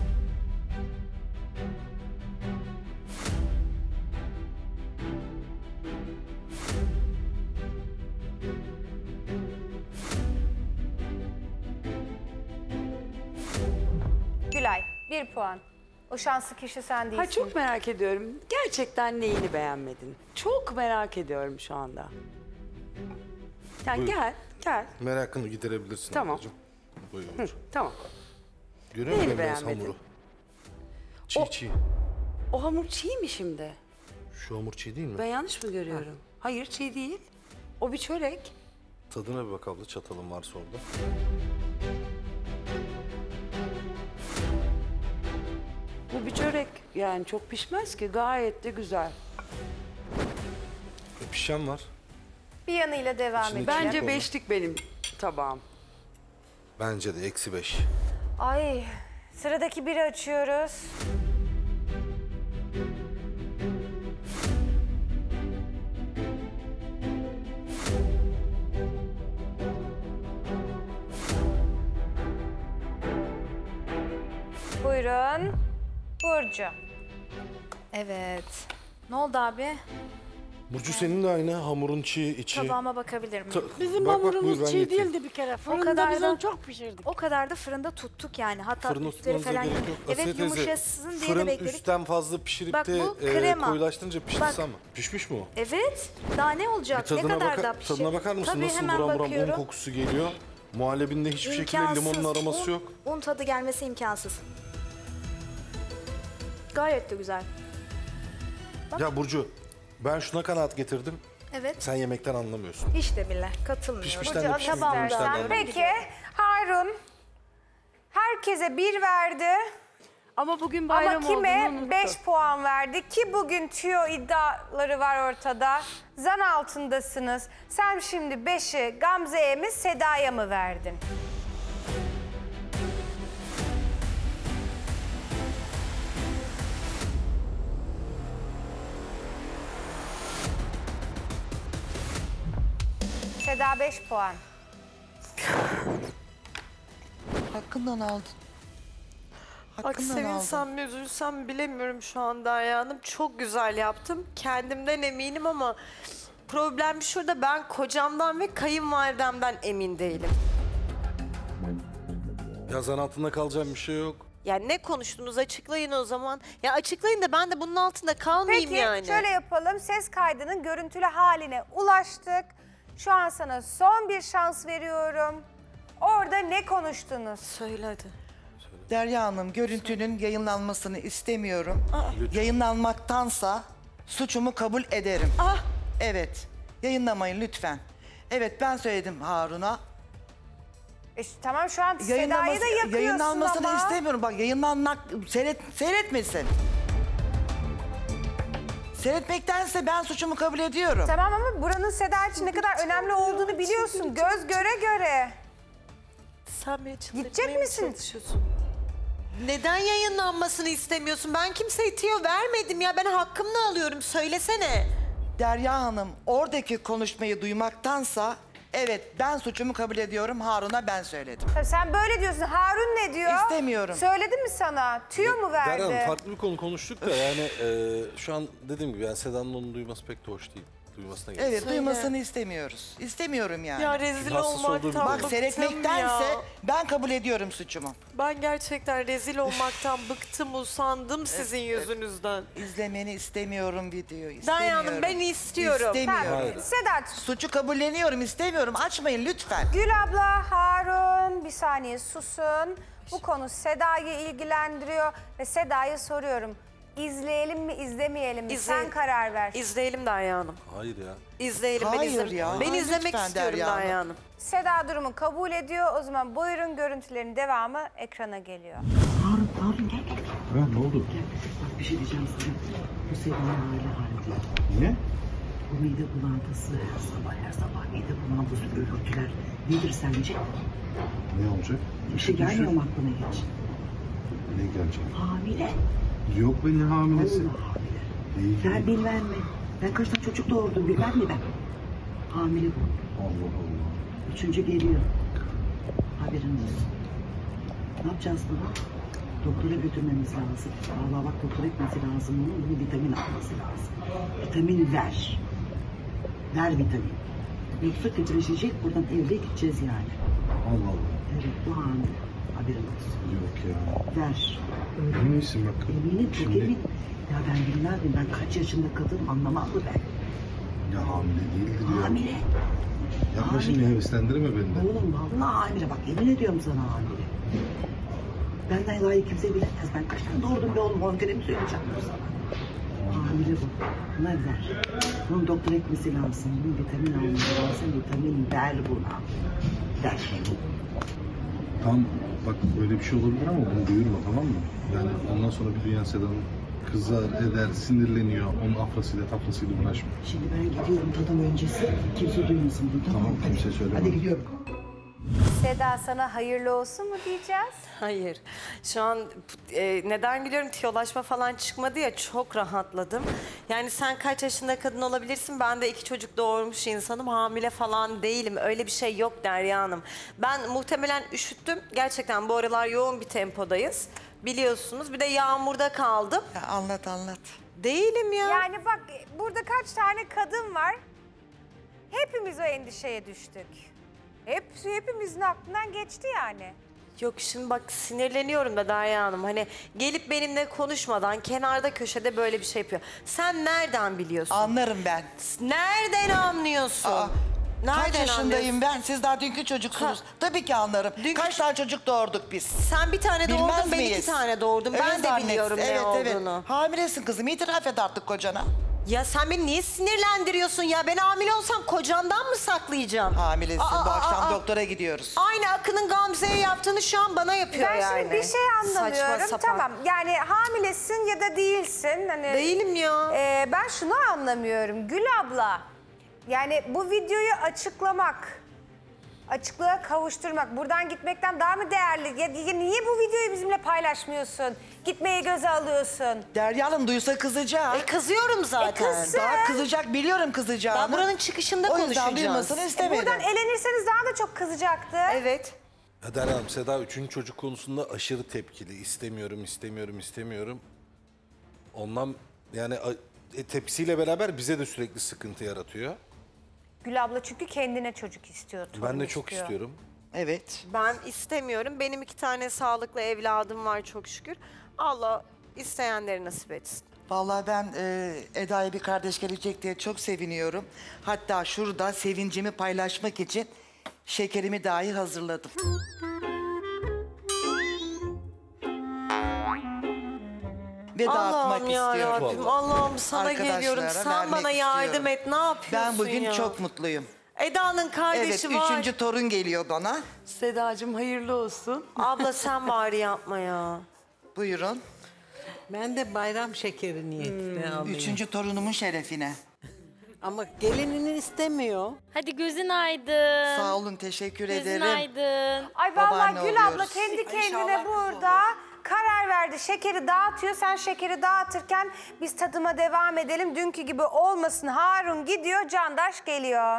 A: Gülay, bir puan. O şanslı kişi sen değilsin.
R: Ha çok merak ediyorum. Gerçekten neyini beğenmedin? Çok merak ediyorum şu anda. Yani
M: Buyur.
R: gel, gel.
M: Merakını giderebilirsin.
R: Tamam.
M: ablacığım. Buyur.
R: Hı, tamam.
M: Görüyor musun
R: Neyini
M: bembeyaz
R: beğenmedin?
M: hamuru? Çiğ
R: O-
M: çiğ.
R: O hamur çiğ mi şimdi?
M: Şu hamur çiğ değil mi?
R: Ben yanlış mı görüyorum? Hayır çiğ değil. O bir çörek.
M: Tadına bir bak abla, çatalım varsa orada.
R: Bu bir çörek. Yani çok pişmez ki. Gayet de güzel.
M: E, pişen var.
A: Bir yanıyla devam
M: İçinde
A: edelim.
R: Bence
M: oldu.
R: beşlik benim tabağım.
M: Bence de eksi beş.
A: Ay, sıradaki biri açıyoruz. Buyurun. Burcu.
H: Evet. Ne oldu abi?
M: Burcu senin de aynı hamurun çiğ içi.
H: Tabağıma bakabilir miyim?
M: Ta- Bizim bak, bak, hamurumuz buyur, ben çiğ getireyim. değildi
H: bir kere. Fırında biz onu çok pişirdik. O kadar da fırında tuttuk yani. Hatta
M: Fırını
H: üstleri
M: tutmanıza
H: falan.
M: gerek yok.
H: Evet,
M: Asiye teyze,
H: yumuşasın diye de
M: fırın
H: bekledik.
M: üstten fazla pişirip
H: Bak,
M: de
H: bu
M: e,
H: krema.
M: koyulaştırınca pişti
H: Bak.
M: ama. Pişmiş mi o?
H: Evet. Daha ne
M: Bir
H: olacak? Ne
M: tadına,
H: kadar
M: baka-
H: daha pişir?
M: tadına bakar mısın?
H: Tabii,
M: Nasıl
H: hemen
M: buram buram un
H: bakıyorum.
M: kokusu geliyor. Muhallebinde hiçbir şekilde
H: İmkansız.
M: limonun aroması
H: Un-
M: yok.
H: Un tadı gelmesi imkansız. Gayet de güzel.
M: Ya Burcu, ben şuna kanaat getirdim.
H: Evet.
M: Sen yemekten anlamıyorsun.
H: Hiç de bile katılmıyorum.
M: Pişmişten de
H: Burcu,
M: pişmiyor,
H: tabağımda.
M: yemişten de
A: Sen
M: anlamıyor.
A: peki Harun herkese bir verdi.
R: Ama bugün
A: Ama
R: bayram
A: kime
R: olduğunu unuttu.
A: beş puan verdi ki bugün tüyo iddiaları var ortada. Zan altındasınız. Sen şimdi beşi Gamze'ye mi Seda'ya mı verdin? Seda beş puan.
B: Hakkından aldın.
J: Bak
B: Hakkından aldın.
J: sevinsem mi üzülsem mi bilemiyorum şu anda Derya Hanım. Çok güzel yaptım. Kendimden eminim ama problem şurada, ben kocamdan ve kayınvalidemden emin değilim.
M: Ya zan altında kalacağım bir şey yok.
J: Ya ne konuştunuz, açıklayın o zaman. Ya açıklayın da ben de bunun altında kalmayayım
A: Peki
J: yani.
A: şöyle yapalım. Ses kaydının görüntülü haline ulaştık. Şu an sana son bir şans veriyorum. Orada ne konuştunuz?
J: Söyle hadi.
B: Derya Hanım, görüntünün yayınlanmasını istemiyorum. Yayınlanmaktansa suçumu kabul ederim. Evet, yayınlamayın lütfen. Evet, ben söyledim Harun'a.
A: E, tamam şu an Seda'yı
B: Yayınlaması-
A: da yakıyorsun
B: Yayınlanmasını
A: ama.
B: istemiyorum. Bak yayınlanmak, seyret, seyretmesin. Seyretmektense ben suçumu kabul ediyorum.
A: Tamam ama buranın Seda için ne kadar önemli olduğunu biliyorsun. Göz göre göre.
J: Sen beni çıldırtmaya
A: Gidecek
J: mı
A: misin?
J: çalışıyorsun? Neden yayınlanmasını istemiyorsun? Ben kimseye tüyo vermedim ya. Ben hakkımla alıyorum. Söylesene.
B: Derya Hanım, oradaki konuşmayı duymaktansa evet ben suçumu kabul ediyorum. Harun'a ben söyledim.
A: Tabii sen böyle diyorsun. Harun ne diyor?
B: İstemiyorum.
A: Söyledi mi sana? Tüyo mu verdi?
M: Derya Hanım, farklı bir konu konuştuk da yani e, şu an dediğim gibi yani Seda'nın onu duyması pek de hoş değil. Duymasına gerek
B: Evet,
M: yok.
B: duymasını istemiyoruz. İstemiyorum yani.
J: Ya rezil
M: Hassas
J: olmaktan
M: olduğum
B: Bak
J: bıktım
B: seyretmektense
J: ya.
B: ben kabul ediyorum suçumu.
J: Ben gerçekten rezil olmaktan bıktım, usandım sizin
B: Evet,
J: yüzünüzden.
B: İzlemeni istemiyorum videoyu.
J: Derya
B: istemiyorum.
J: Hanım, ben istiyorum.
B: İstemiyorum.
A: Hayır. Sedat.
B: Suçu kabulleniyorum, istemiyorum. Açmayın lütfen.
A: Gül abla, Harun bir saniye susun. Bu konu Seda'yı ilgilendiriyor ve Seda'ya soruyorum. İzleyelim mi, izlemeyelim mi?
J: İzle-
A: Sen karar ver.
J: İzleyelim Derya Hanım.
M: Hayır ya.
J: İzleyelim, ben,
B: Hayır
J: izle-
B: ya.
J: ben
B: Hayır,
J: izlemek
B: lütfen
J: istiyorum
B: Derya
J: Derya,
B: Hanım.
J: Hanım.
A: Seda durumu kabul ediyor. O zaman buyurun görüntülerin devamı ekrana geliyor.
Q: Harun, Harun gel gel. Ha, ne oldu? Gel. Bak bir şey diyeceğim sana. Bu Seda'nın hali hali değil.
N: Niye?
Q: Bu mide bulantısı her sabah her sabah mide bulantısı gürültüler. Nedir sence?
N: Ne olacak?
Q: Bir şey gelmiyor mu aklına hiç?
N: Ne gelecek?
Q: Hamile.
N: Yok be ne hamilesi?
Q: Allah hamile.
N: İyi ki.
Q: Sen bilmem mi? Ben kaç tane çocuk doğurdum bilmem mi ben? Hamile bu.
N: Allah Allah.
Q: Üçüncü geliyor. Haberin olsun. Ne yapacağız baba? Doktora götürmemiz lazım. Vallahi bak doktora gitmesi lazım onun. Bunun vitamin alması lazım. Vitamin ver. Ver vitamin. Yoksa kötüleşecek, buradan evde gideceğiz yani.
N: Allah Allah.
Q: Evet bu hamile. Haberin olsun.
N: Yok ya.
Q: Ver.
N: Emin misin bak?
Q: Eminim çok
N: Şimdi-
Q: emin. Ya ben bilmem mi? Ben kaç yaşında kadınım anlamam mı ben?
N: Ya hamile değildir ya.
Q: Hamile.
N: Yapma şimdi heveslendirme beni de.
Q: Oğlum vallahi hamile bak yemin ediyorum sana hamile. Benden daha iyi kimse bilemez. Ben kaç tane doğurdum be oğlum on kere mi söyleyeceğim bunu sana? Hamile bu. Buna ver. Bunun doktor etmesi lazım. Bunun vitamin alması lazım. Vitamin ver buna. Ver.
N: Tam bak böyle bir şey olabilir ama bunu duyurma tamam mı? Yani ondan sonra bir dünya Seda'nın kızar, eder, sinirleniyor. Onun afrasıyla tafrasıyla uğraşma.
Q: Şimdi ben gidiyorum tadım öncesi. Kimse duymasın bunu tamam mı?
N: Tamam kimse söyleme.
Q: Hadi gidiyorum.
A: Seda sana hayırlı olsun mu diyeceğiz?
J: Hayır. Şu an e, neden biliyorum tiyolaşma falan çıkmadı ya, çok rahatladım. Yani sen kaç yaşında kadın olabilirsin? Ben de iki çocuk doğurmuş insanım. Hamile falan değilim. Öyle bir şey yok Derya Hanım. Ben muhtemelen üşüttüm. Gerçekten bu aralar yoğun bir tempodayız. Biliyorsunuz. Bir de yağmurda kaldım.
B: Ya anlat anlat.
J: Değilim ya.
A: Yani bak burada kaç tane kadın var. Hepimiz o endişeye düştük. Hep, hepimizin aklından geçti yani.
J: Yok şimdi bak sinirleniyorum da Derya Hanım. Hani gelip benimle konuşmadan kenarda köşede böyle bir şey yapıyor. Sen nereden biliyorsun?
B: Anlarım ben.
J: Nereden anlıyorsun?
B: Aa,
J: Nereden
B: kaç yaşındayım
J: anlıyorsun?
B: ben? Siz daha dünkü çocuksunuz.
J: Ha.
B: Tabii ki anlarım.
J: Dünkü-
B: Kaç tane çocuk doğurduk biz?
J: Sen bir tane
B: Bilmez
J: doğurdun, ben
B: miyiz?
J: iki tane doğurdum.
B: Öyle
J: Ben de
B: zannet.
J: biliyorum ne
B: evet,
J: olduğunu.
B: Evet. Hamilesin kızım. İtiraf et artık kocana.
J: Ya sen beni niye sinirlendiriyorsun ya? Ben hamile olsam kocandan mı saklayacağım?
B: Hamilesin.
J: Aa,
B: Bu
J: aa,
B: akşam
J: aa.
B: doktora gidiyoruz.
J: Aynı Akın'ın Gamze'ye yaptığını şu an bana yapıyor
A: Ben
J: yani.
A: şimdi bir şey anlamıyorum.
J: Saçma sapan.
A: Tamam yani hamilesin ya da değilsin. Hani,
J: Değilim ya.
A: e, ben şunu anlamıyorum. Gül abla yani bu videoyu açıklamak, açıklığa kavuşturmak buradan gitmekten daha mı değerli? Ya, ya niye bu videoyu bizimle paylaşmıyorsun? Gitmeyi göze alıyorsun.
B: Derya Hanım duysa kızacak.
J: E, kızıyorum zaten.
A: E, kızsın.
B: Daha kızacak biliyorum kızacağını.
J: Daha buranın çıkışında
B: O yüzden
J: konuşacağız.
B: duymasını
A: E,
B: istemedim.
A: buradan elenirseniz daha da çok kızacaktı.
J: Evet.
M: Ya Derya Hanım, Seda üçüncü çocuk konusunda aşırı tepkili. İstemiyorum, istemiyorum, istemiyorum. Ondan yani e, tepkisiyle beraber bize de sürekli sıkıntı yaratıyor.
A: Gül abla çünkü kendine çocuk istiyor.
M: Ben
A: torun
M: de çok
A: istiyor.
M: istiyorum.
B: Evet.
J: Ben istemiyorum. Benim iki tane sağlıklı evladım var çok şükür. Allah isteyenleri nasip etsin.
B: Vallahi ben e, Eda'ya bir kardeş gelecek diye çok seviniyorum. Hatta şurada sevincimi paylaşmak için şekerimi dahi hazırladım. Ve dağıtmak
J: Allah'ım ya
B: istiyorum.
J: Rabbim, Allah'ım sana
B: Arkadaşlara
J: geliyorum. Sen
B: vermek
J: bana yardım
B: istiyorum.
J: et. Ne yapıyorsun
B: Ben bugün
J: ya?
B: çok mutluyum.
J: Eda'nın kardeşi
B: Evet,
J: var.
B: üçüncü torun geliyor bana.
K: Sedacığım hayırlı olsun.
J: Abla sen bari yapma ya.
B: Buyurun.
L: Ben de bayram şekeri niyetine alayım.
B: Üçüncü torunumun şerefine.
L: Ama gelinini istemiyor.
F: Hadi gözün aydın.
B: Sağ olun, teşekkür
F: Gözün
B: ederim.
F: aydın.
A: Ay
B: Babaanne
A: vallahi Gül abla
B: oluyoruz.
A: kendi kendine burada karar verdi. Şekeri dağıtıyor. Sen şekeri dağıtırken biz tadıma devam edelim. Dünkü gibi olmasın. Harun gidiyor, Candaş geliyor.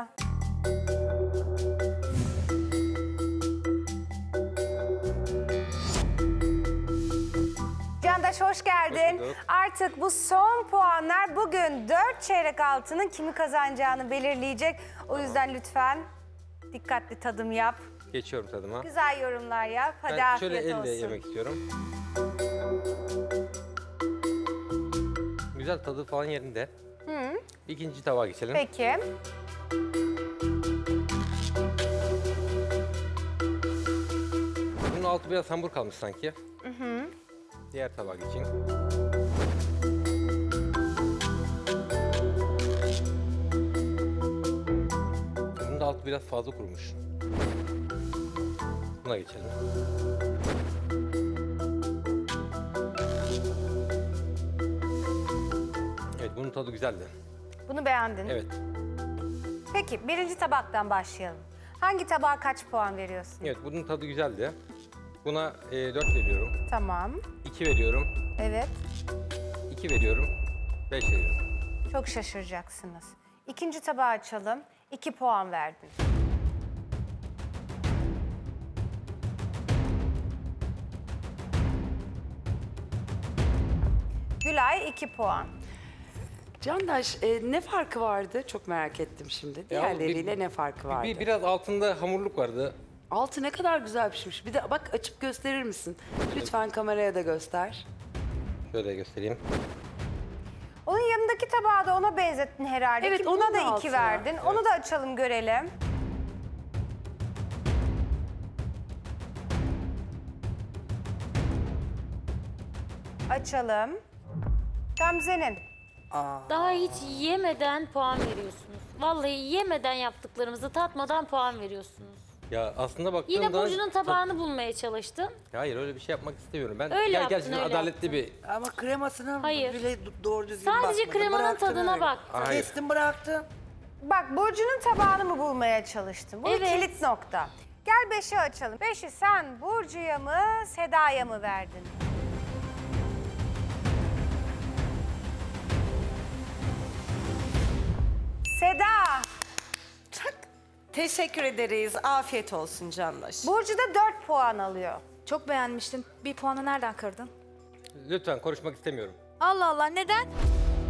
A: Candaş hoş geldin.
S: Hoş bulduk.
A: Artık bu son puanlar bugün dört çeyrek altının kimi kazanacağını belirleyecek. O yüzden lütfen dikkatli tadım yap.
S: Geçiyorum tadıma.
A: Güzel yorumlar yap. Hadi
S: Ben
A: afiyet
S: şöyle elle
A: olsun.
S: yemek istiyorum. Güzel, tadı falan yerinde.
A: Hı,
S: İkinci tabağa geçelim.
A: peki.
S: Bunun altı biraz hamur kalmış sanki.
A: Hı hı.
S: Diğer tabağa geçeyim. Bunun da altı biraz fazla kurumuş. Buna geçelim. Evet, bunun tadı güzeldi.
A: Bunu beğendin.
S: Evet.
A: Peki birinci tabaktan başlayalım. Hangi tabağa kaç puan veriyorsun?
S: Evet, bunun tadı güzeldi. Buna e, dört veriyorum.
A: Tamam.
S: iki veriyorum.
A: Evet.
S: iki veriyorum. beş veriyorum.
A: Çok şaşıracaksınız. İkinci tabağı açalım. iki puan verdin. Gülay iki puan.
K: Candaş e, ne farkı vardı? Çok merak ettim şimdi. Diğerleriyle
S: bir-
K: ne farkı vardı?
S: Bir, biraz altında hamurluk vardı.
K: Altı ne kadar güzel pişmiş. Bir de bak açıp gösterir misin? Lütfen kameraya da göster.
S: Şöyle göstereyim.
A: Onun yanındaki tabağı da ona benzettin herhalde.
K: Evet,
A: ki
K: onun
A: buna
K: da
A: da iki
K: altına.
A: verdin. Onu da açalım görelim. Açalım. Gamze'nin.
F: Daha hiç yemeden puan veriyorsunuz. Vallahi yemeden yaptıklarımızı tatmadan puan veriyorsunuz.
S: Ya aslında baktığımda...
F: Yine Burcu'nun tabağını bulmaya çalıştın.
S: Hayır, öyle bir şey yapmak istemiyorum. Ben
F: Öyle
S: gel
F: yaptın,
S: gerçekten
F: öyle
S: adaletli bir...
D: Ama kremasına
F: Hayır.
D: bile doğru düzgün
F: Sadece
D: bakmadın.
F: kremanın
D: Bıraktın
F: tadına
D: öyle.
F: baktın.
S: Hayır.
D: Kestin bıraktın.
A: Bak Burcu'nun tabağını mı bulmaya çalıştın? Bu bir
F: Evet.
A: kilit nokta. Gel beşi açalım. Beşi sen Burcu'ya mı Seda'ya mı verdin? Seda.
J: Teşekkür ederiz. Afiyet olsun Candaş.
A: Burcu da dört puan alıyor.
H: Çok beğenmiştin. Bir puanı nereden kırdın?
S: Lütfen konuşmak istemiyorum.
H: Allah Allah neden?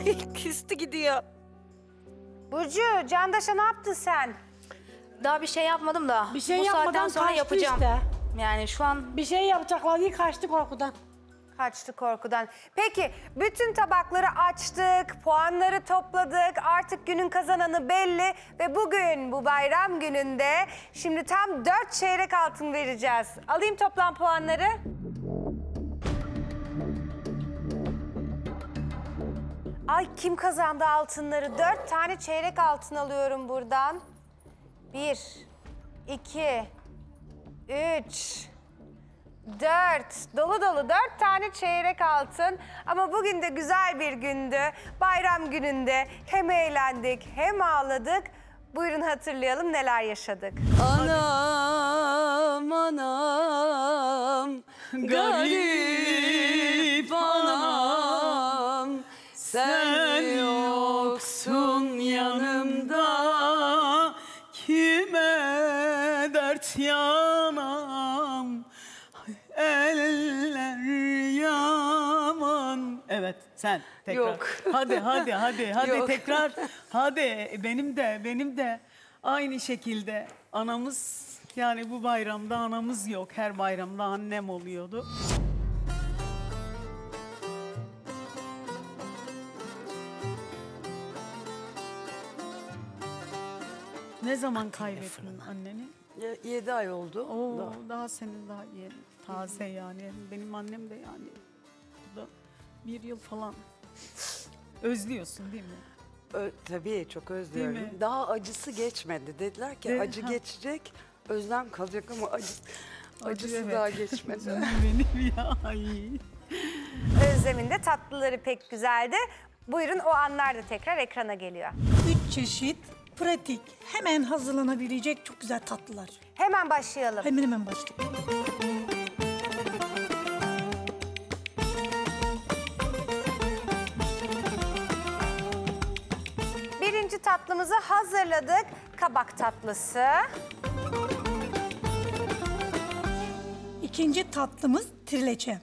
J: Küstü gidiyor.
A: Burcu, Candaş'a ne yaptın sen?
H: Daha bir şey yapmadım da.
I: Bir şey
H: bu
I: yapmadan
H: saatten sonra
I: kaçtı
H: yapacağım.
I: işte.
H: Yani şu an
I: Bir şey yapacaklar diye kaçtı korkudan.
A: Kaçtı korkudan. Peki, bütün tabakları açtık, puanları topladık. Artık günün kazananı belli ve bugün bu bayram gününde şimdi tam dört çeyrek altın vereceğiz. Alayım toplam puanları. Ay kim kazandı altınları? Dört tane çeyrek altın alıyorum buradan. Bir, iki, üç, dört. Dolu dolu dört tane çeyrek altın. Ama bugün de güzel bir gündü. Bayram gününde hem eğlendik hem ağladık. Buyurun hatırlayalım neler yaşadık.
K: Anam anam garip anam sen yoksun yanımda
P: kime dert yanam eller yaman. Evet sen tekrar.
K: Yok.
P: Hadi hadi hadi hadi
K: Yok.
P: tekrar. Hadi benim de benim de aynı şekilde anamız yani bu bayramda anamız yok. Her bayramda annem oluyordu. Ne zaman kaybettin anneni?
K: Ya, yedi ay oldu.
P: Oo,
K: Da.
P: daha senin daha yeni, taze yani. Benim annem de yani bu da bir yıl falan. Özlüyorsun değil mi?
K: Ö, tabii çok özlüyorum.
P: Değil mi?
K: Daha acısı geçmedi. Dediler ki
P: De-
K: acı
P: ha.
K: geçecek, özlem kalacak ama acı, acısı
P: evet.
K: daha geçmedi.
P: Canım benim ya. Ay.
A: Özlem'in de tatlıları pek güzeldi. Buyurun o anlar da tekrar ekrana geliyor.
I: Üç çeşit pratik, hemen hazırlanabilecek çok güzel tatlılar.
A: Hemen başlayalım.
I: Hemen hemen başlayalım.
A: Birinci tatlımızı hazırladık. Kabak tatlısı.
I: İkinci tatlımız trileçe.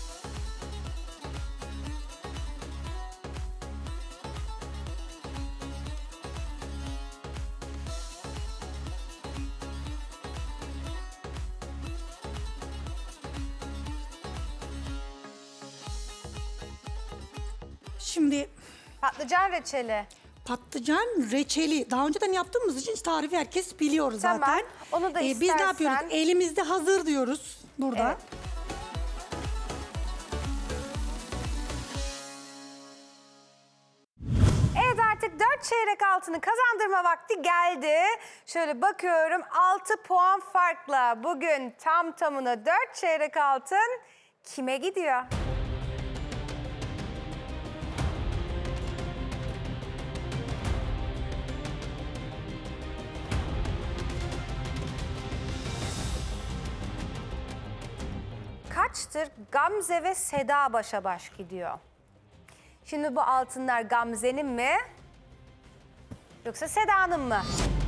I: Şimdi
A: patlıcan reçeli.
I: Patlıcan reçeli. Daha önceden yaptığımız için tarifi herkes biliyor
A: Tamam,
I: zaten.
A: onu da
I: Biz ne yapıyoruz?
A: istersen-
I: Elimizde hazır diyoruz burada.
A: Evet. Evet artık dört çeyrek altını kazandırma vakti geldi. Şöyle bakıyorum altı puan farkla bugün tam tamına dört çeyrek altın kime gidiyor? Kaçtır Gamze ve Seda başa baş gidiyor. Şimdi bu altınlar Gamze'nin mi? Yoksa Seda'nın mı?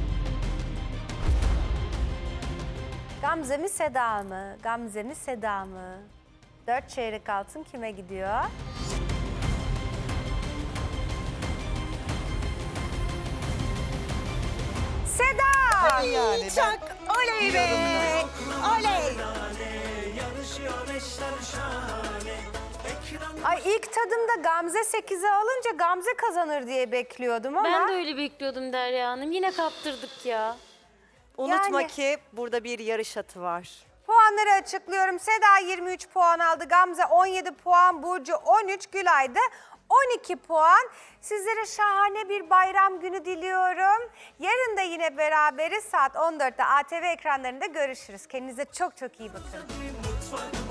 A: Gamze mi Seda mı? Gamze mi Seda mı? Dört çeyrek altın kime gidiyor? Seda!
B: Yani
A: Çak! Oley be! Oley! Ay ilk tadımda Gamze sekize alınca Gamze kazanır diye bekliyordum ama...
F: Ben de öyle bekliyordum Derya Hanım. Yine kaptırdık ya.
J: Unutma
A: Yani-
J: ki burada bir yarış atı var.
A: Puanları açıklıyorum. Seda yirmi üç puan aldı. Gamze on yedi puan. Burcu on üç. Gülay da on iki puan. Sizlere şahane bir bayram günü diliyorum. Yarın da yine beraberiz. Saat on dörtte A T V ekranlarında görüşürüz. Kendinize çok çok iyi bakın.